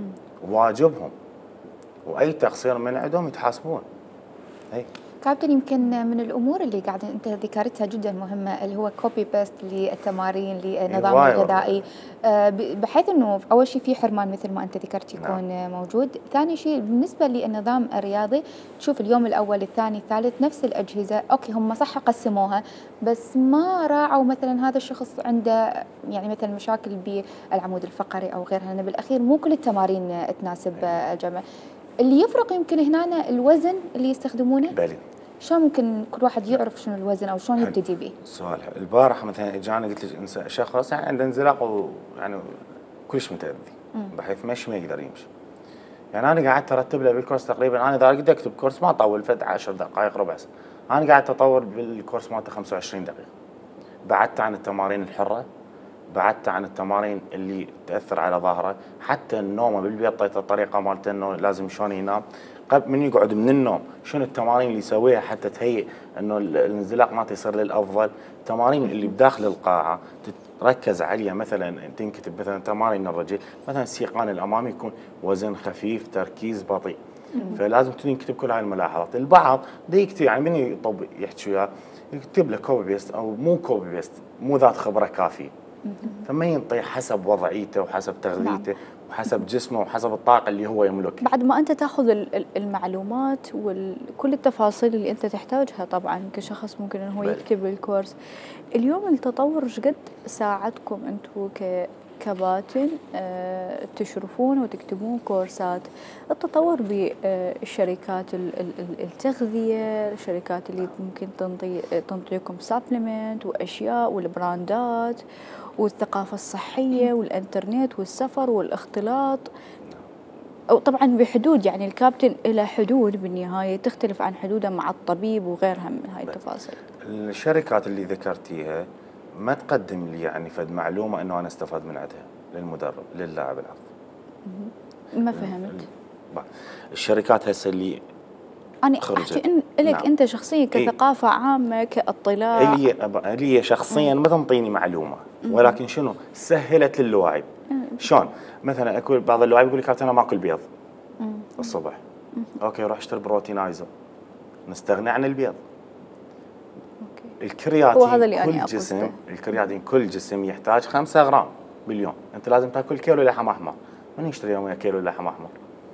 واجبهم، واي تقصير من عندهم يتحاسبون. اي كابتن، يمكن من الامور اللي قاعد انت ذكرتها جدا مهمه اللي هو كوبي بيست للتمارين للنظام إيه الغذائي، آه بحيث انه اول شيء في حرمان مثل ما انت ذكرت يكون نعم. موجود. ثاني شيء بالنسبه للنظام الرياضي، تشوف اليوم الاول الثاني الثالث نفس الاجهزه، اوكي هم صح قسموها بس ما راعوا مثلا هذا الشخص عنده يعني مثلا مشاكل بالعمود الفقري او غيرها، لان بالاخير مو كل التمارين تناسب الجمع. اللي يفرق يمكن هنا الوزن اللي يستخدمونه. بلي. شلون ممكن كل واحد يعرف شنو الوزن او شلون يبتدي به؟ سؤال البارحه مثلا اجاني قلت لك شخص يعني عنده انزلاق ويعني كلش متاذي بحيث مش ما يقدر يمشي. يعني انا قعدت ارتب له بالكورس تقريبا، انا اذا اريد اكتب كورس ما اطول فد عشر دقائق ربع ساعه، انا قعدت اطور بالكورس مالته خمسة وعشرين دقيقه. بعدت عن التمارين الحره، بعدت عن التمارين اللي تاثر على ظهره، حتى النوم بالبيت طيت الطريقه مالته انه لازم شلون ينام قبل من يقعد من النوم، شنو التمارين اللي يسويها حتى تهيئ انه الانزلاق مالته يصير للافضل. التمارين اللي بداخل القاعه تركز عليها، مثلا تنكتب مثلا تمارين الرجل، مثلا السيقان الامامي يكون وزن خفيف تركيز بطيء، فلازم تنكتب كل هاي الملاحظات. البعض دا يكتب يعني من يطب يحكي وياه يكتب له كوبي بيست او مو كوبي بيست، مو ذات خبره كافيه، فما ينطي حسب وضعيته وحسب تغذيته وحسب جسمه وحسب الطاقه اللي هو يملكها. بعد ما انت تاخذ المعلومات وكل التفاصيل اللي انت تحتاجها طبعا كشخص ممكن انه هو يكتب الكورس، اليوم التطور ايش قد ساعدكم انتم ك كباتن أه تشرفون وتكتبون كورسات؟ التطور بالشركات التغذيه، الشركات اللي ممكن تنطي تنطيكم سبلمنت واشياء، والبراندات والثقافه الصحيه والانترنت والسفر والاختلاط، أو طبعا بحدود يعني الكابتن إلى حدود بالنهاية تختلف عن حدوده مع الطبيب وغيرها من هاي التفاصيل. الشركات اللي ذكرتيها ما تقدم لي يعني فد معلومة أنه أنا استفاد من عندها للمدرب للاعب العفو. ما فهمت. الشركات هسه اللي أنا أحكي إن لك نعم. أنت شخصيا كثقافة إيه؟ عامة كاطلاع. اللي اللي شخصيا ما تنطيني معلومة، ولكن شنو سهلت للواعي. شلون؟ مثلا اكو بعض اللاعبين يقول لك كابتن انا ما اكل بيض الصبح. اوكي روح اشتري بروتينايزر، نستغني عن البيض. اوكي. الكرياتين كل جسم الكرياتين كل جسم يحتاج خمسة غرام باليوم، انت لازم تاكل كيلو لحم احمر، من يشتري يوميا كيلو لحم احمر؟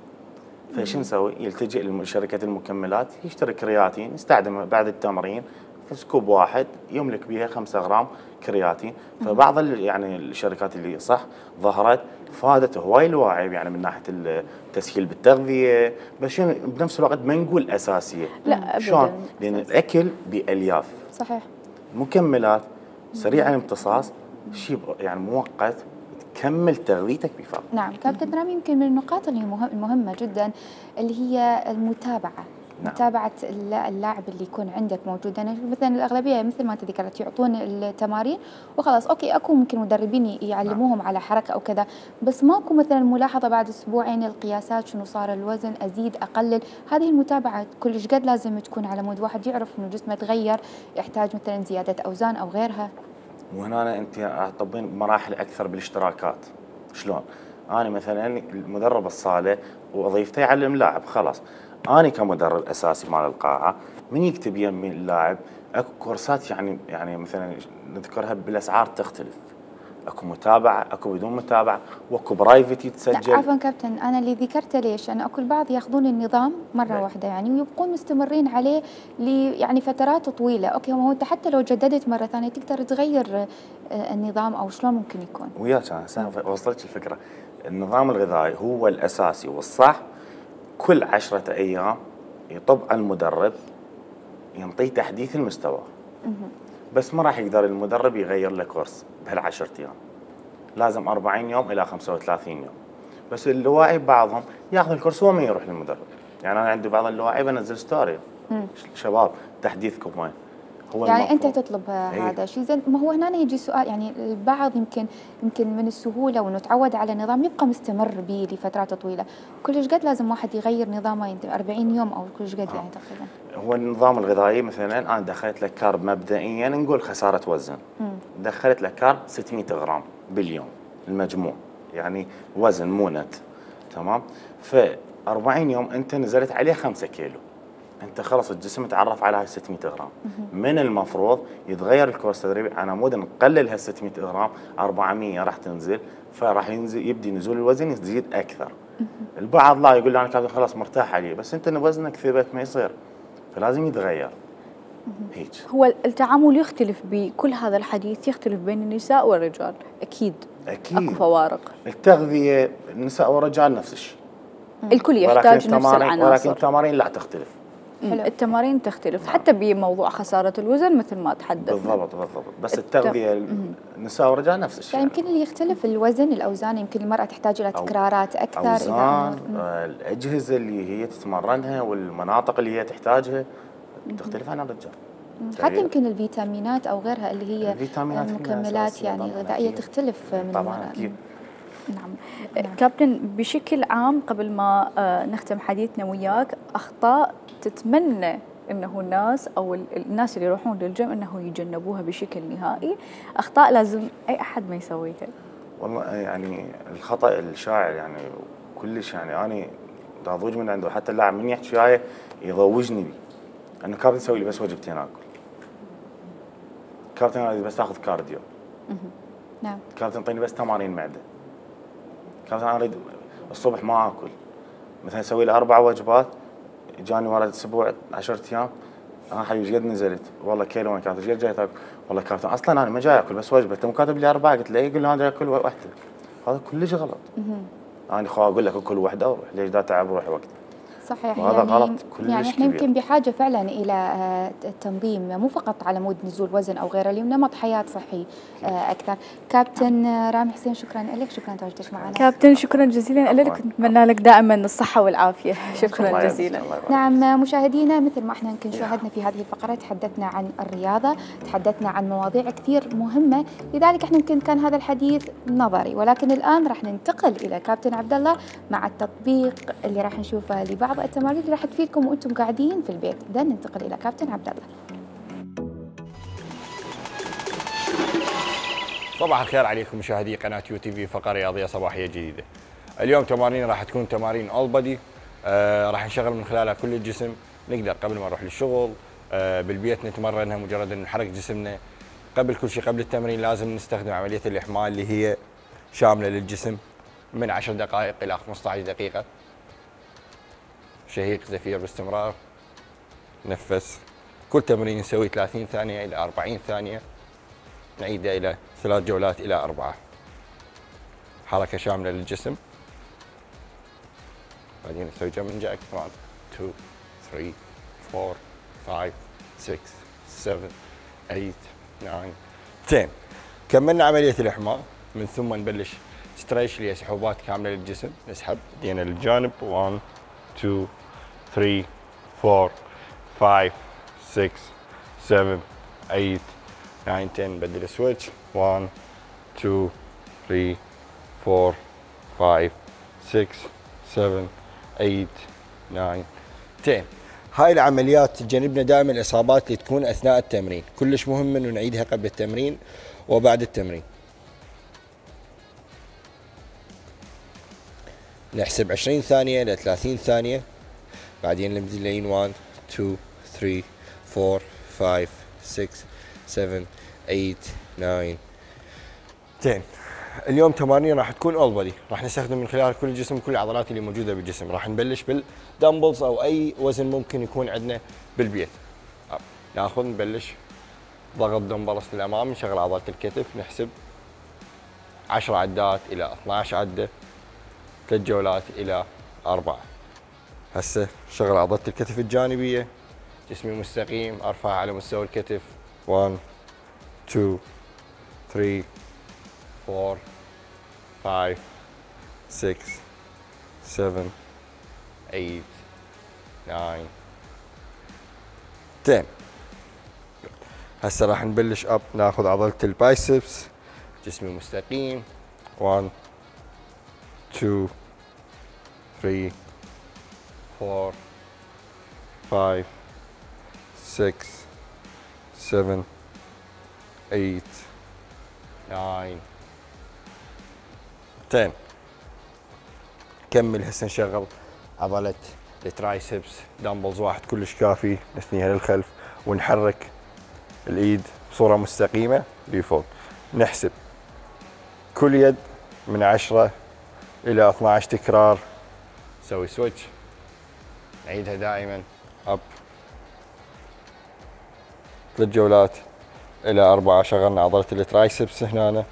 فايش نسوي؟ يلتجئ لشركه المكملات يشتري كرياتين يستخدمه بعد التمرين في سكوب واحد يملك بها خمسة غرام كرياتين. فبعض يعني الشركات اللي صح ظهرت فادت هواي الواعي يعني من ناحيه التسهيل بالتغذيه، بس بنفس الوقت ما نقول اساسيه. لا ابدا. شلون؟ لان الاكل بالياف. صحيح. مكملات سريع الامتصاص، شيء يعني مؤقت تكمل تغذيتك بفضل. نعم كابتن رامي، يمكن من النقاط اللي المهمه جدا اللي هي المتابعه. نعم. متابعة اللاعب اللي يكون عندك موجود. أنا مثلا الأغلبية مثل ما أنت ذكرت يعطون التمارين وخلاص، أوكي أكو ممكن مدربين يعلموهم نعم. على حركة أو كذا، بس ماكو مثلا ملاحظة بعد أسبوعين القياسات شنو صار الوزن، أزيد أقلل. هذه المتابعة كل قد لازم تكون على مود واحد يعرف إنه جسمه تغير، يحتاج مثلا زيادة أوزان أو غيرها. وهنا أنت طبين مراحل أكثر بالاشتراكات. شلون؟ أنا مثلا المدرب الصالة وظيفتي يعلم لاعب، خلاص أنا كمدرب أساسي مال القاعة من يكتب يمي اللاعب أكو كورسات يعني يعني مثلا نذكرها بالأسعار تختلف، أكو متابعة أكو بدون متابعة وأكو برايفت يتسجل. لا عفوا كابتن، أنا اللي ذكرته ليش؟ أنا أكو البعض ياخذون النظام مرة واحدة يعني ويبقون مستمرين عليه لي يعني فترات طويلة. أوكي هو أنت حتى لو جددت مرة ثانية تقدر تغير النظام أو شلون ممكن يكون؟ وياك أنا وصلت الفكرة. النظام الغذائي هو الأساسي والصح، كل عشرة أيام يطب على المدرب ينطيه تحديث المستوى، بس ما راح يقدر المدرب يغير له كورس بهالعشرة أيام، لازم أربعين يوم إلى خمسة وثلاثين يوم. بس اللاعب بعضهم ياخذ الكورس وما يروح للمدرب. يعني أنا عندي بعض اللاعب أنزل ستوري شباب تحديثكم وين؟ هو يعني المفروض. أنت تطلب أيه؟ هذا شيء زين. ما هو هنا يجي سؤال، يعني البعض يمكن يمكن من السهولة وإنه تعود على نظام يبقى مستمر به لفترات طويلة. كل قد لازم واحد يغير نظامه أربعين يوم أو كل قد يعني تقريبا؟ هو النظام الغذائي مثلا أنا دخلت لك كارب مبدئيا نقول خسارة وزن، مم. دخلت لك كارب ستمئة غرام باليوم المجموع، يعني وزن مو نت. تمام. ف أربعين يوم انت نزلت عليه خمسة كيلو، انت خلص الجسم تعرف على هاي ستمئة غرام. من المفروض يتغير الكورس التدريبي على مود نقلل هال ستمئة غرام، أربعمئة راح تنزل، فراح ينزل يبدي نزول الوزن يزيد اكثر. البعض لا يقول انا كابتن خلاص مرتاح عليه، بس انت وزنك ثبت ما يصير، فلازم يتغير. هيك هو التعامل يختلف بكل هذا الحديث، يختلف بين النساء والرجال اكيد. اكيد اكو فوارق. التغذيه النساء والرجال نفس الشيء، الكل يحتاج نفس العناصر، ولكن التمارين لا تختلف. حلو. التمارين تختلف حتى بموضوع خسارة الوزن مثل ما تحدثنا. بالضبط بالضبط، بس التغذية النساء والرجال نفس الشيء. يعني يمكن اللي يختلف الوزن، الأوزان، يمكن المرأة تحتاج إلى تكرارات أكثر. أوزان، إذا الأجهزة اللي هي تتمرنها والمناطق اللي هي تحتاجها تختلف عن الرجال. حتى يمكن الفيتامينات أو غيرها اللي هي المكملات يعني غذائية تختلف من طبعا أكيد. نعم. نعم. كابتن بشكل عام قبل ما نختم حديثنا وياك، أخطاء تتمنى انه الناس او الناس اللي يروحون للجيم انه يتجنبوها بشكل نهائي، اخطاء لازم اي احد ما يسويها؟ والله يعني الخطا الشائع يعني كلش، يعني انا ضوج من عنده، حتى اللاعب من يحكي وياي يضوجني بي انه كابتن سوي لي بس وجبتين اكل، كابتن انا بس اخذ كارديو، نعم كابتن انطيني بس تمارين معده، كابتن انا اريد الصبح ما اكل، مثلا اسوي لي اربع وجبات، جاني ورا اسبوع عشرة ايام، انا حبيبي ايش قد نزلت؟ والله كيلو. كابتن ايش قد جاي تاكل؟ والله كابتن اصلا انا ما جاي اكل بس وجبه، انت مو كاتب لي اربعه، قلت له اي، يقول لي انا جاي اكل واحده. هذا كلش غلط. انا خو اقول لك اكل واحده وروح، ليش دا تعب روح وقت؟ صحيح. وهذا يعني غلط كلش يعني احنا كبير. يمكن بحاجه فعلا الى التنظيم، مو فقط على مود نزول وزن او غيره، اليوم نمط حياه صحي اكثر. كابتن رامي حسين شكرا لك، شكرا تواجدك معنا. كابتن شكرا جزيلا لك، نتمنى لك دائما الصحه والعافيه. شكرا جزيلا. نعم مشاهدينا، مثل ما احنا يمكن شاهدنا في هذه الفقره تحدثنا عن الرياضه، تحدثنا عن مواضيع كثير مهمه، لذلك احنا يمكن كان هذا الحديث نظري، ولكن الان راح ننتقل الى كابتن عبد الله مع التطبيق اللي راح نشوفه لبعض التمارين اللي راح تفيدكم وانتم قاعدين في البيت. اذا ننتقل الى كابتن عبد الله. صباح الخير عليكم مشاهدي قناه يو تي في، فقره رياضيه صباحيه جديده. اليوم تمارين راح تكون تمارين اول بادي، آه راح نشغل من خلالها كل الجسم، نقدر قبل ما نروح للشغل آه بالبيت نتمرنها، مجرد ان نحرك جسمنا. قبل كل شيء قبل التمرين لازم نستخدم عمليه الاحمال اللي هي شامله للجسم من عشر دقائق الى خمسة عشر دقيقه. شهيق زفير باستمرار، نفس. كل تمرين نسوي ثلاثين ثانيه الى أربعين ثانيه، نعيده الى ثلاث جولات الى اربعه. حركه شامله للجسم. بعدين نسوي جمب جاك واحد اثنين ثلاثة أربعة خمسة ستة سبعة ثمانية تسعة عشرة. كملنا عمليه الاحماء، من ثم نبلش ستريتش اللي هي سحوبات كامله للجسم، نسحب ايدينا للجانب واحد اثنين ثلاثة أربعة خمسة ستة سبعة ثمانية تسعة عشرة. نبدل السويتش واحد اثنين ثلاثة أربعة خمسة ستة سبعة ثمانية تسعة عشرة. هاي العمليات تجنبنا دائما الاصابات اللي تكون اثناء التمرين، كلش مهم انه نعيدها قبل التمرين وبعد التمرين. نحسب عشرين ثانيه الى ثلاثين ثانيه، بعدين نبدي لين واحد اثنين ثلاثة أربعة خمسة ستة سبعة ثمانية تسعة عشرة. اليوم تمارين راح تكون اول بودي، راح نستخدم من خلال كل الجسم كل العضلات اللي موجوده بالجسم. راح نبلش بالدمبلز او اي وزن ممكن يكون عندنا بالبيت. ناخذ نبلش ضغط دمبلز للامام، نشغل عضله الكتف، نحسب عشر عدات الى اثنعش عده، ثلاث جولات الى اربعه. هسه شغل عضله الكتف الجانبيه، جسمي مستقيم، ارفع على مستوى الكتف. واحد اثنين ثلاثة أربعة خمسة ستة سبعة ثمانية تسعة عشرة. هسه راح نبلش اب، ناخذ عضله البايسبس، جسمي مستقيم. واحد اثنين ثلاثة أربعة خمسة ستة سبعة ثمانية تسعة عشرة. نكمل هسه نشغل عضلة الترايسبس. دامبلز واحد كلش كافي، نثنيها للخلف ونحرك الايد بصورة مستقيمة لفوق. نحسب كل يد من عشرة إلى اثني عشر تكرار. نسوي سويتش، نعيدها دائما اب ثلاث جولات إلى أربعة. شغلنا عضلة الترايسبس هنا.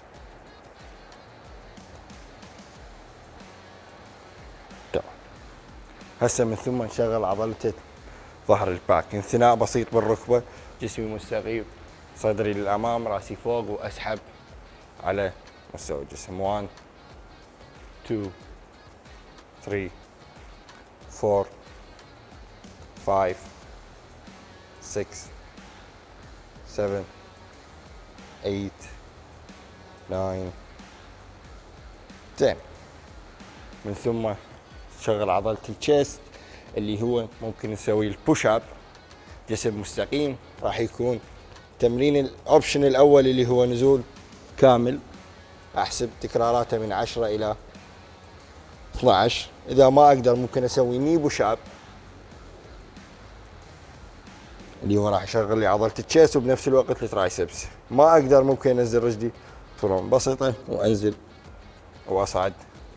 هسه من ثم نشغل عضلة ظهر الباك. انثناء بسيط بالركبة، جسمي مستقيم، صدري للأمام، راسي فوق، وأسحب على مستوى الجسم. واحد اثنين ثلاثة أربعة خمسة ستة سبعة ثمانية تسعة عشرة. من ثم نشغل عضلة الشيست اللي هو ممكن نسوي البوش اب، جسم مستقيم. راح يكون تمرين الاوبشن الاول اللي هو نزول كامل، احسب تكراراته من عشرة الى اثني عشر. اذا ما اقدر ممكن اسوي ني بوش اب اللي هو راح يشغل لي عضلة الشيست وبنفس الوقت الترايسبس. ما اقدر ممكن انزل رجلي بصورة منبسطة وانزل واصعد.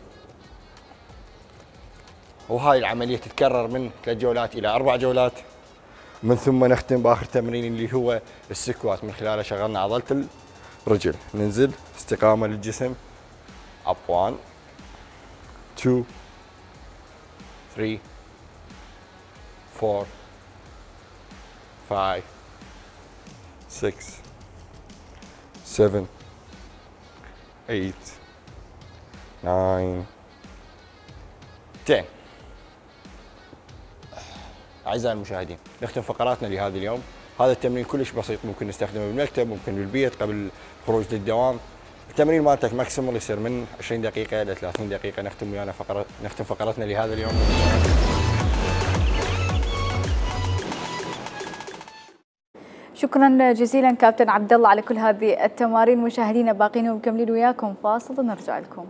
وهاي العملية تتكرر من ثلاث جولات إلى أربع جولات. من ثم نختم بآخر تمرين اللي هو السكوات، من خلاله شغلنا عضلة الرجل. ننزل استقامة للجسم. أب واحد اثنين ثلاثة أربعة خمسة ستة سبعة ثمانية تسعة عشرة. أعزائي المشاهدين، نختم فقراتنا لهذا اليوم. هذا التمرين كلش بسيط، ممكن نستخدمه بالمكتب، ممكن بالبيت قبل الخروج للدوام. التمرين مالتك ماكسيمال يصير من عشرين دقيقة إلى ثلاثين دقيقة. نختم ويانا فقرة نختم فقراتنا لهذا اليوم. شكرا جزيلا كابتن عبد الله على كل هذه التمارين. مشاهدينا باقين ومكملين وياكم فاصل ونرجع لكم.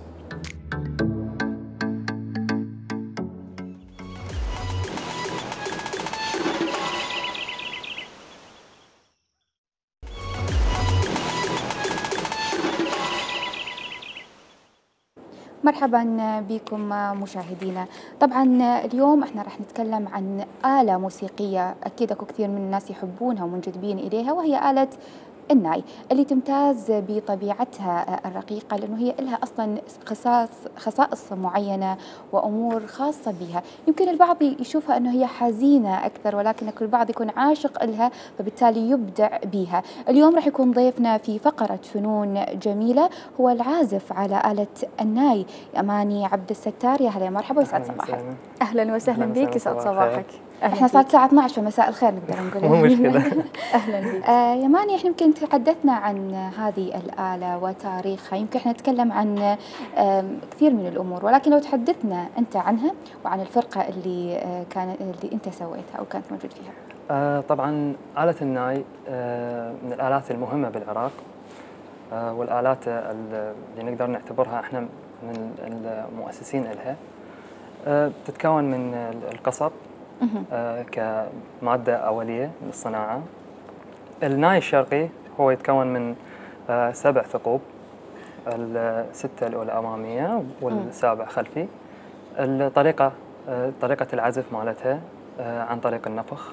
مرحبا بكم مشاهدينا. طبعا اليوم احنا راح نتكلم عن آلة موسيقية اكيد اكو كثير من الناس يحبونها ومنجذبين اليها، وهي آلة الناي اللي تمتاز بطبيعتها الرقيقة، لأنه هي لها أصلا خصائص خصائص معينة وأمور خاصة بها. يمكن البعض يشوفها أنه هي حزينة أكثر، ولكن كل بعض يكون عاشق لها فبالتالي يبدع بها. اليوم راح يكون ضيفنا في فقرة فنون جميلة هو العازف على آلة الناي أماني عبد الستار. يا هلا يا مرحبا ويسعد صباحك. أهلا وسهلا بك، يسعد صباحك. احنا صارت الساعة اثني عشر فمساء الخير نقدر نقول. مو مشكلة. اهلا بك. آه يا ماني، احنا يمكن تحدثنا عن هذه الآلة وتاريخها، يمكن احنا نتكلم عن كثير من الامور، ولكن لو تحدثنا انت عنها وعن الفرقة اللي آه كان اللي انت سويتها او كانت موجود فيها. آه طبعا آلة الناي آه من الآلات المهمة بالعراق، آه والآلات اللي نقدر نعتبرها احنا من المؤسسين لها. آه تتكون من القصب آه كمادة أولية للصناعة. الناي الشرقي هو يتكون من آه سبع ثقوب، الستة الأولى أمامية والسابع خلفي. الطريقة آه طريقة العزف مالتها آه عن طريق النفخ،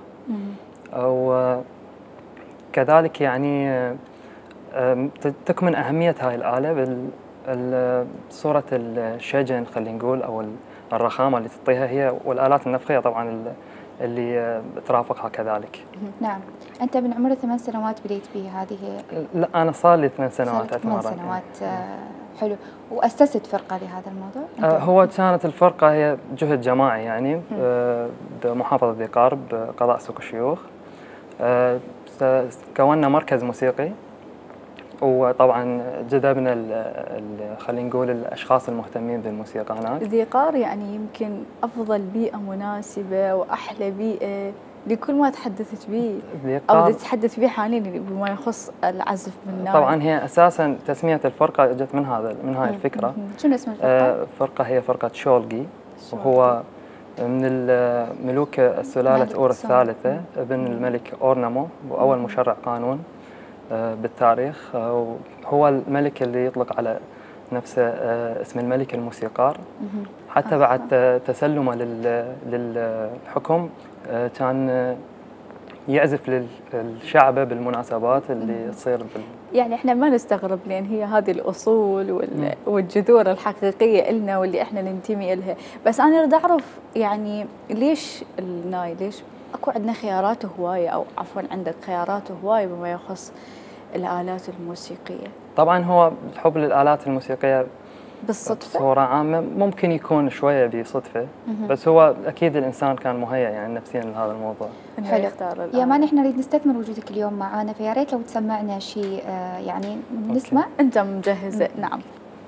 وكذلك يعني آه تكمن أهمية هاي الآلة بصورة الشجن خلينا نقول، أو الرخامة اللي تعطيها هي، والآلات النفخية طبعا اللي ترافقها كذلك. نعم. أنت من عمر ثمان سنوات بديت بهذه؟ لا أنا صار لي ثمان سنوات. ثمان سنوات آه حلو. وأسست فرقة لهذا الموضوع؟ آه هو كانت الفرقة هي جهد جماعي يعني آه بمحافظة ذي قار بقضاء سوق الشيوخ. آه كونا مركز موسيقي، وطبعا جذبنا خلينا نقول الاشخاص المهتمين بالموسيقى هناك. ذي قار يعني يمكن افضل بيئه مناسبه واحلى بيئه لكل ما تحدثت به الإيقاع او تتحدث به حاليا بما يخص العزف بالناي. طبعا هي اساسا تسميه الفرقه اجت من هذا من هاي الفكره. شنو اسم الفرقه؟ آه فرقه هي فرقه شولغي، وهو من ملوك سلالة أور الثالثة، ابن الملك أورنمو، وأول مشرع قانون بالتاريخ. هو الملك اللي يطلق على نفسه اسم الملك الموسيقار. حتى بعد تسلمه للحكم كان يعزف للشعب بالمناسبات اللي تصير بال... يعني احنا ما نستغرب، لان هي هذه الاصول والجذور الحقيقيه لنا واللي احنا ننتمي لها. بس انا اريد اعرف يعني ليش الناي؟ ليش اكو عندنا خيارات هوايه، او عفوا عندك خيارات هوايه بما يخص الالات الموسيقيه؟ طبعا هو الحب للالات الموسيقيه بالصدفه بصوره عامه ممكن يكون شويه بصدفه، بس هو اكيد الانسان كان مهيئ يعني نفسيا لهذا الموضوع. حلو. يا مان احنا نريد نستثمر وجودك اليوم معانا، فيا ريت لو تسمعنا شيء آه يعني نسمع. انت مجهزه؟ نعم.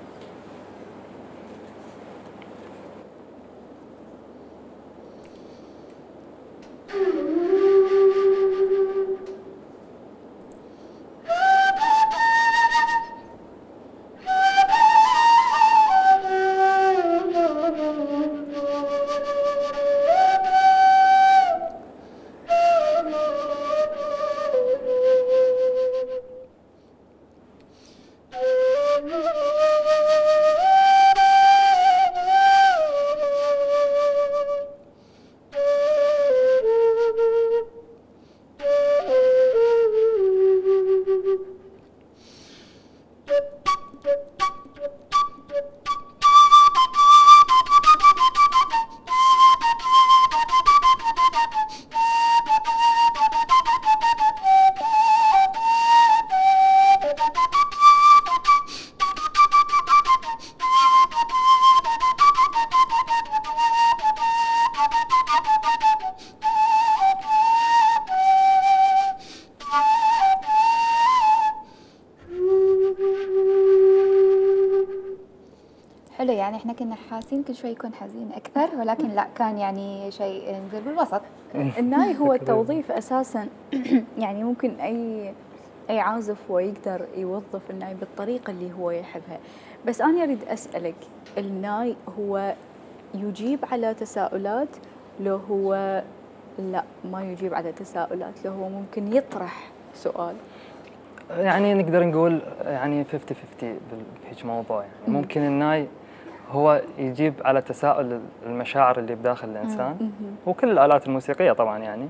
حلو. يعني احنا كنا حاسين كل شوي يكون حزين اكثر، ولكن لا، كان يعني شيء نقول بالوسط. الناي هو التوظيف اساسا. يعني ممكن اي اي عازف ويقدر يوظف الناي بالطريقه اللي هو يحبها. بس انا اريد اسالك، الناي هو يجيب على تساؤلات، لو هو لا ما يجيب على تساؤلات، لو هو ممكن يطرح سؤال؟ يعني نقدر نقول يعني خمسين خمسين بهيج موضوع. يعني ممكن الناي هو يجيب على تساؤل المشاعر اللي بداخل الانسان، وكل الالات الموسيقيه طبعا يعني.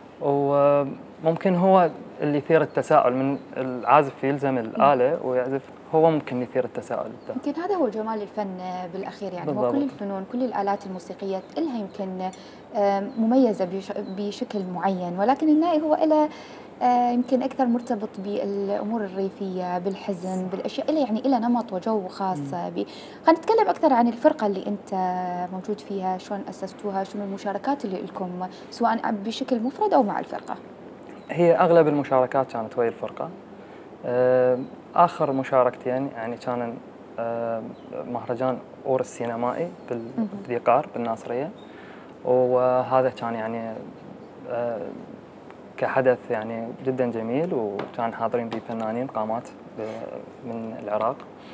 وممكن هو اللي يثير التساؤل، من العازف يلزم الاله ويعزف، هو ممكن يثير التساؤل ده. يمكن هذا هو جمال الفن بالاخير. يعني بالضبط. هو كل الفنون، كل الالات الموسيقيه لها يمكن مميزه بشكل معين، ولكن الناي هو له يمكن أكثر مرتبط بالأمور الريفية، بالحزن، بالأشياء اللي يعني إلى نمط وجو خاص به. خلينا نتكلم أكثر عن الفرقة اللي أنت موجود فيها، شلون أسستوها، شنو المشاركات اللي لكم سواء بشكل مفرد أو مع الفرقة؟ هي أغلب المشاركات كانت ويا الفرقة. آخر مشاركتين يعني كان مهرجان أور السينمائي بالذيقار بالناصرية، وهذا كان يعني كحدث يعني جدا جميل، وكان حاضرين به فنانين قامات من العراق.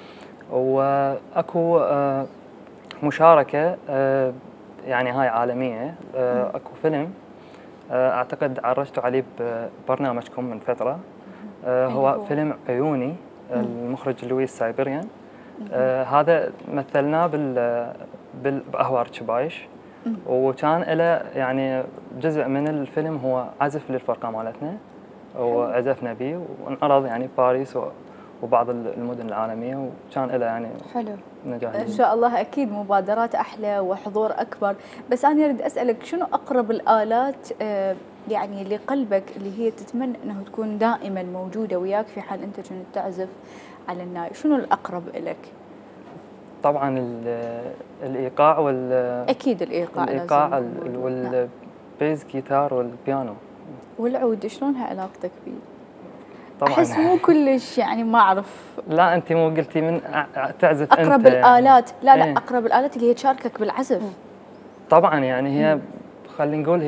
واكو مشاركه يعني هاي عالميه. اكو فيلم اعتقد عرجتوا عليه ببرنامجكم من فتره، هو فيلم عيوني، المخرج لويس سايبريان. هذا مثلناه بال باهوار تشبايش، وكان له يعني جزء من الفيلم هو عزف للفرقه مالتنا، وعزفنا به وانعرض يعني باريس وبعض المدن العالميه، وكان له يعني حلو نجاح. ان شاء الله اكيد مبادرات احلى وحضور اكبر. بس انا اريد اسالك، شنو اقرب الالات يعني لقلبك اللي هي تتمنى انه تكون دائما موجوده وياك في حال انت كنت تعزف على الناي؟ شنو الاقرب لك؟ طبعا الايقاع وال اكيد الايقاع الايقاع والبيز جيتار والبيانو. والعود شلون علاقتك بيه؟ طبعا احس مو كلش يعني ما اعرف. لا انت مو قلتي من تعزف اقرب انت الالات يعني. لا لا ايه؟ اقرب الالات اللي هي تشاركك بالعزف. طبعا يعني هي خلينا نقول هي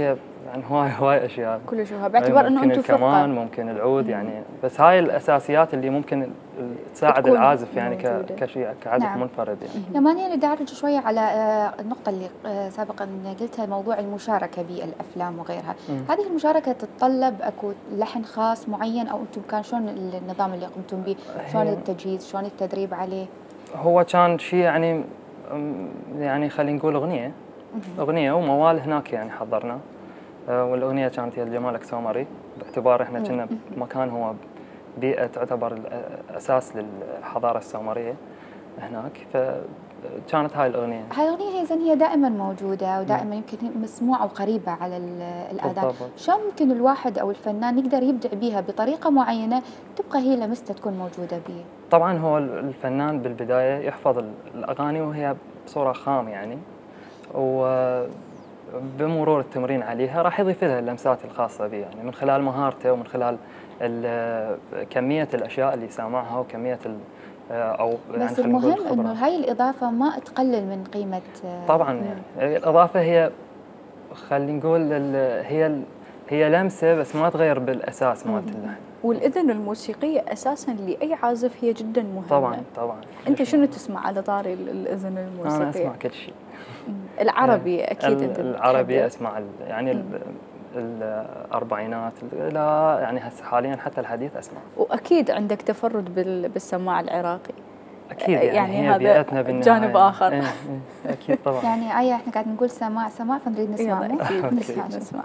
يعني هواي هواي اشياء كلش هواي، باعتبار انه انتم فرقه. كمان ممكن العود يعني، بس هاي الاساسيات اللي ممكن تساعد العازف يعني كشيء كعزف نعم. منفرد يعني. يماني انا بدي ارجع شويه على النقطه اللي سابقا قلتها، موضوع المشاركه بالافلام وغيرها. مم. هذه المشاركه تتطلب اكو لحن خاص معين، او انتم كان شلون النظام اللي قمتم به؟ شلون التجهيز، شلون التدريب عليه؟ هو كان شيء يعني يعني خلينا نقول اغنيه اغنيه وموال هناك يعني حضرنا، والاغنيه كانت هي جمالك سومري، باعتبار احنا كنا بمكان هو بيئه تعتبر الاساس للحضاره السومريه هناك، فكانت هاي الاغنيه. هاي الاغنيه هي زين هي دائما موجوده ودائما يمكن مسموعه وقريبه على الاذان، شلون ممكن الواحد او الفنان يقدر يبدع بها بطريقه معينه تبقى هي لمسته تكون موجوده به؟ طبعا هو الفنان بالبدايه يحفظ الاغاني وهي بصوره خام يعني، وبمرور التمرين عليها راح يضيف لها اللمسات الخاصه به يعني، من خلال مهارته ومن خلال كميه الاشياء اللي سامعها وكميه او يعني بس المهم انه هاي الاضافه ما تقلل من قيمه. طبعا يعني الاضافه هي خلينا نقول هي هي لمسه بس ما تغير بالاساس مالت اللحن. والاذن الموسيقيه اساسا لاي عازف هي جدا مهمه. طبعا طبعا. انت شنو تسمع على طاري الاذن الموسيقيه؟ انا اسمع كل شيء. العربي اكيد انت العربي اسمع يعني مم. الاربعينات لا يعني هسه حاليا حتى الحديث اسمع. واكيد عندك تفرد بالسماع العراقي. اكيد يعني, يعني هذا بيئتنا جانب اخر. ايه اكيد طبعا. يعني ايه احنا قاعد نقول سماع سماع فنريد نسمع. اكيد نسمع نسمع.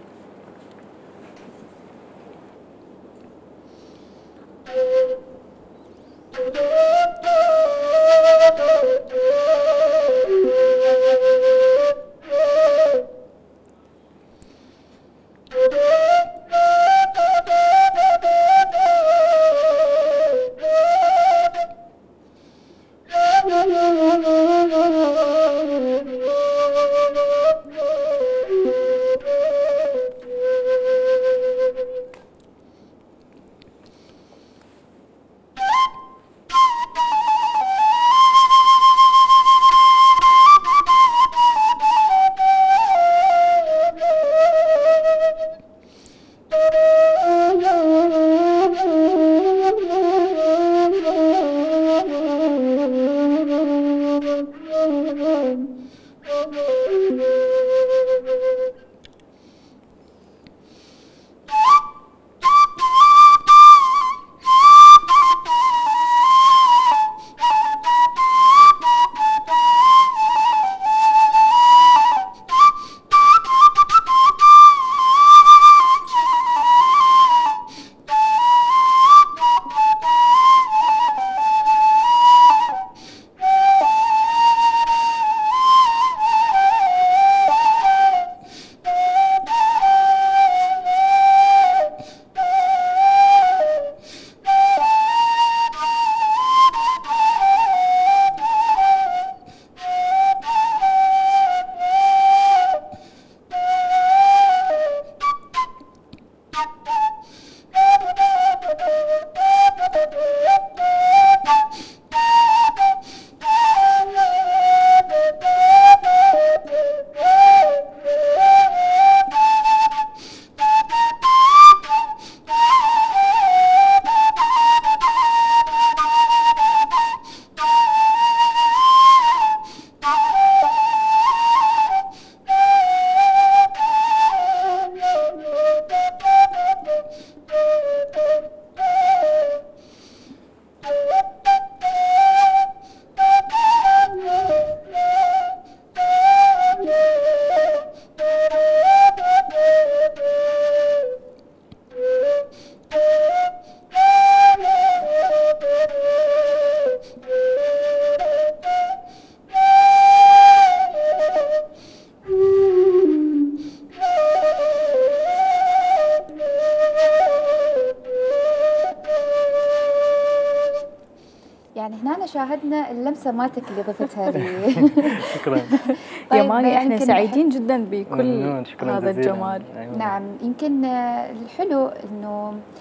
يعني هنا شاهدنا اللمسه مالتك اللي ضفتها لي. شكرا. طيب يماني احنا سعيدين جدا بكل هذا الجمال. أيوة. نعم يمكن الحلو انه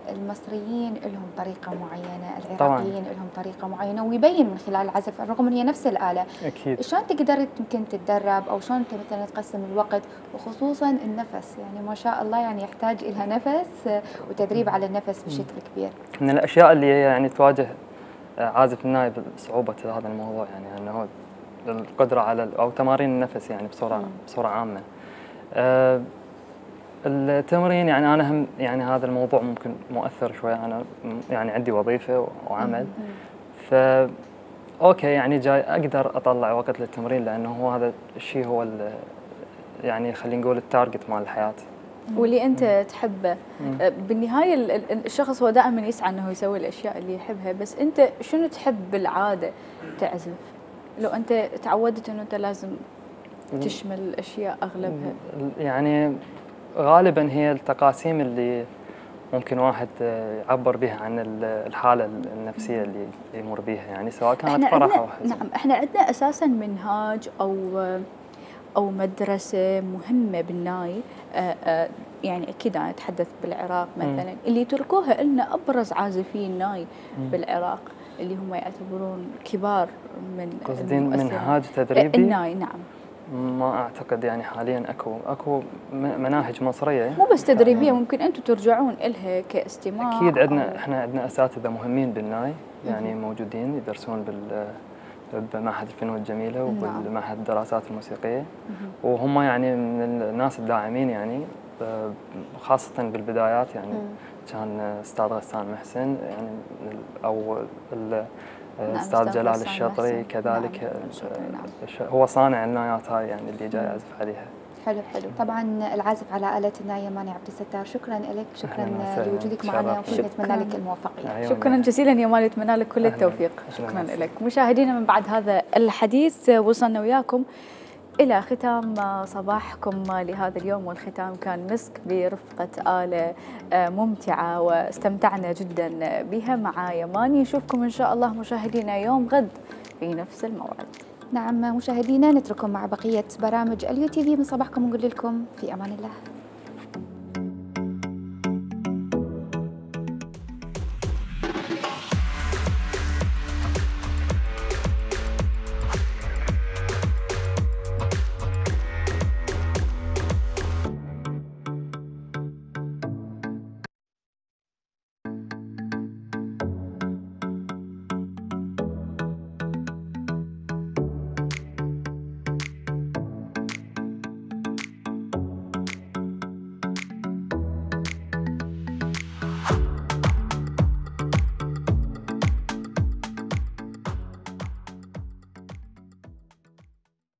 المصريين لهم طريقة معينة، العراقيين لهم طريقة معينة، ويبين من خلال العزف رغم ان هي نفس الآلة. اكيد. شلون تقدر يمكن تتدرب او شلون انت مثلا تقسم الوقت، وخصوصا النفس يعني ما شاء الله يعني يحتاج إلها نفس وتدريب على النفس بشكل كبير. من الاشياء اللي يعني تواجه عازف الناي بصعوبة هذا الموضوع يعني انه القدرة على او تمارين النفس يعني بصورة بصورة عامة. أه التمرين يعني انا هم يعني هذا الموضوع ممكن مؤثر شوي، انا يعني عندي وظيفة وعمل ف اوكي يعني جاي اقدر اطلع وقت للتمرين لانه هو هذا الشيء هو يعني خلينا نقول التارجت مال الحياة واللي انت تحبه. بالنهايه الشخص هو دائما يسعى انه يسوي الاشياء اللي يحبها، بس انت شنو تحب بالعاده تعزف؟ لو انت تعودت انه انت لازم تشمل الاشياء اغلبها يعني غالبا هي التقاسيم اللي ممكن واحد يعبر بها عن الحاله النفسيه اللي يمر بها يعني سواء كانت فرح او حزن. نعم احنا عندنا اساسا منهاج او او مدرسه مهمه بالناي، يعني اكيد انا اتحدث بالعراق مثلا اللي تركوها لنا ابرز عازفين ناي بالعراق اللي هم يعتبرون كبار من قصدين منهاج تدريبي الناي. نعم ما اعتقد يعني حاليا اكو اكو مناهج مصريه مو بس تدريبيه، ممكن انتم ترجعون لها كاستماع. اكيد عندنا احنا عندنا اساتذه مهمين بالناي يعني موجودين يدرسون بال بمعهد الفنون الجميله وبالمعهد الدراسات الموسيقيه، وهم يعني من الناس الداعمين يعني خاصه بالبدايات يعني كان استاذ غسان محسن يعني او الاستاذ جلال الشطري كذلك. نعم. هو صانع النايات هاي يعني اللي جاي يعزف عليها. حلو حلو. طبعا العازف على آلة الناي يماني عبد الستار، شكرا لك، شكرا لوجودك معنا ونتمنى لك الموفقية. شكرا جزيلا يماني، نتمنى لك كل التوفيق. شكرا لك. مشاهدينا من بعد هذا الحديث وصلنا وياكم إلى ختام صباحكم لهذا اليوم، والختام كان مسك برفقة آلة ممتعة واستمتعنا جدا بها مع يماني. نشوفكم إن شاء الله مشاهدينا يوم غد في نفس الموعد. نعم مشاهدينا، نترككم مع بقية برامج اليو تي في من صباحكم ونقول لكم في أمان الله.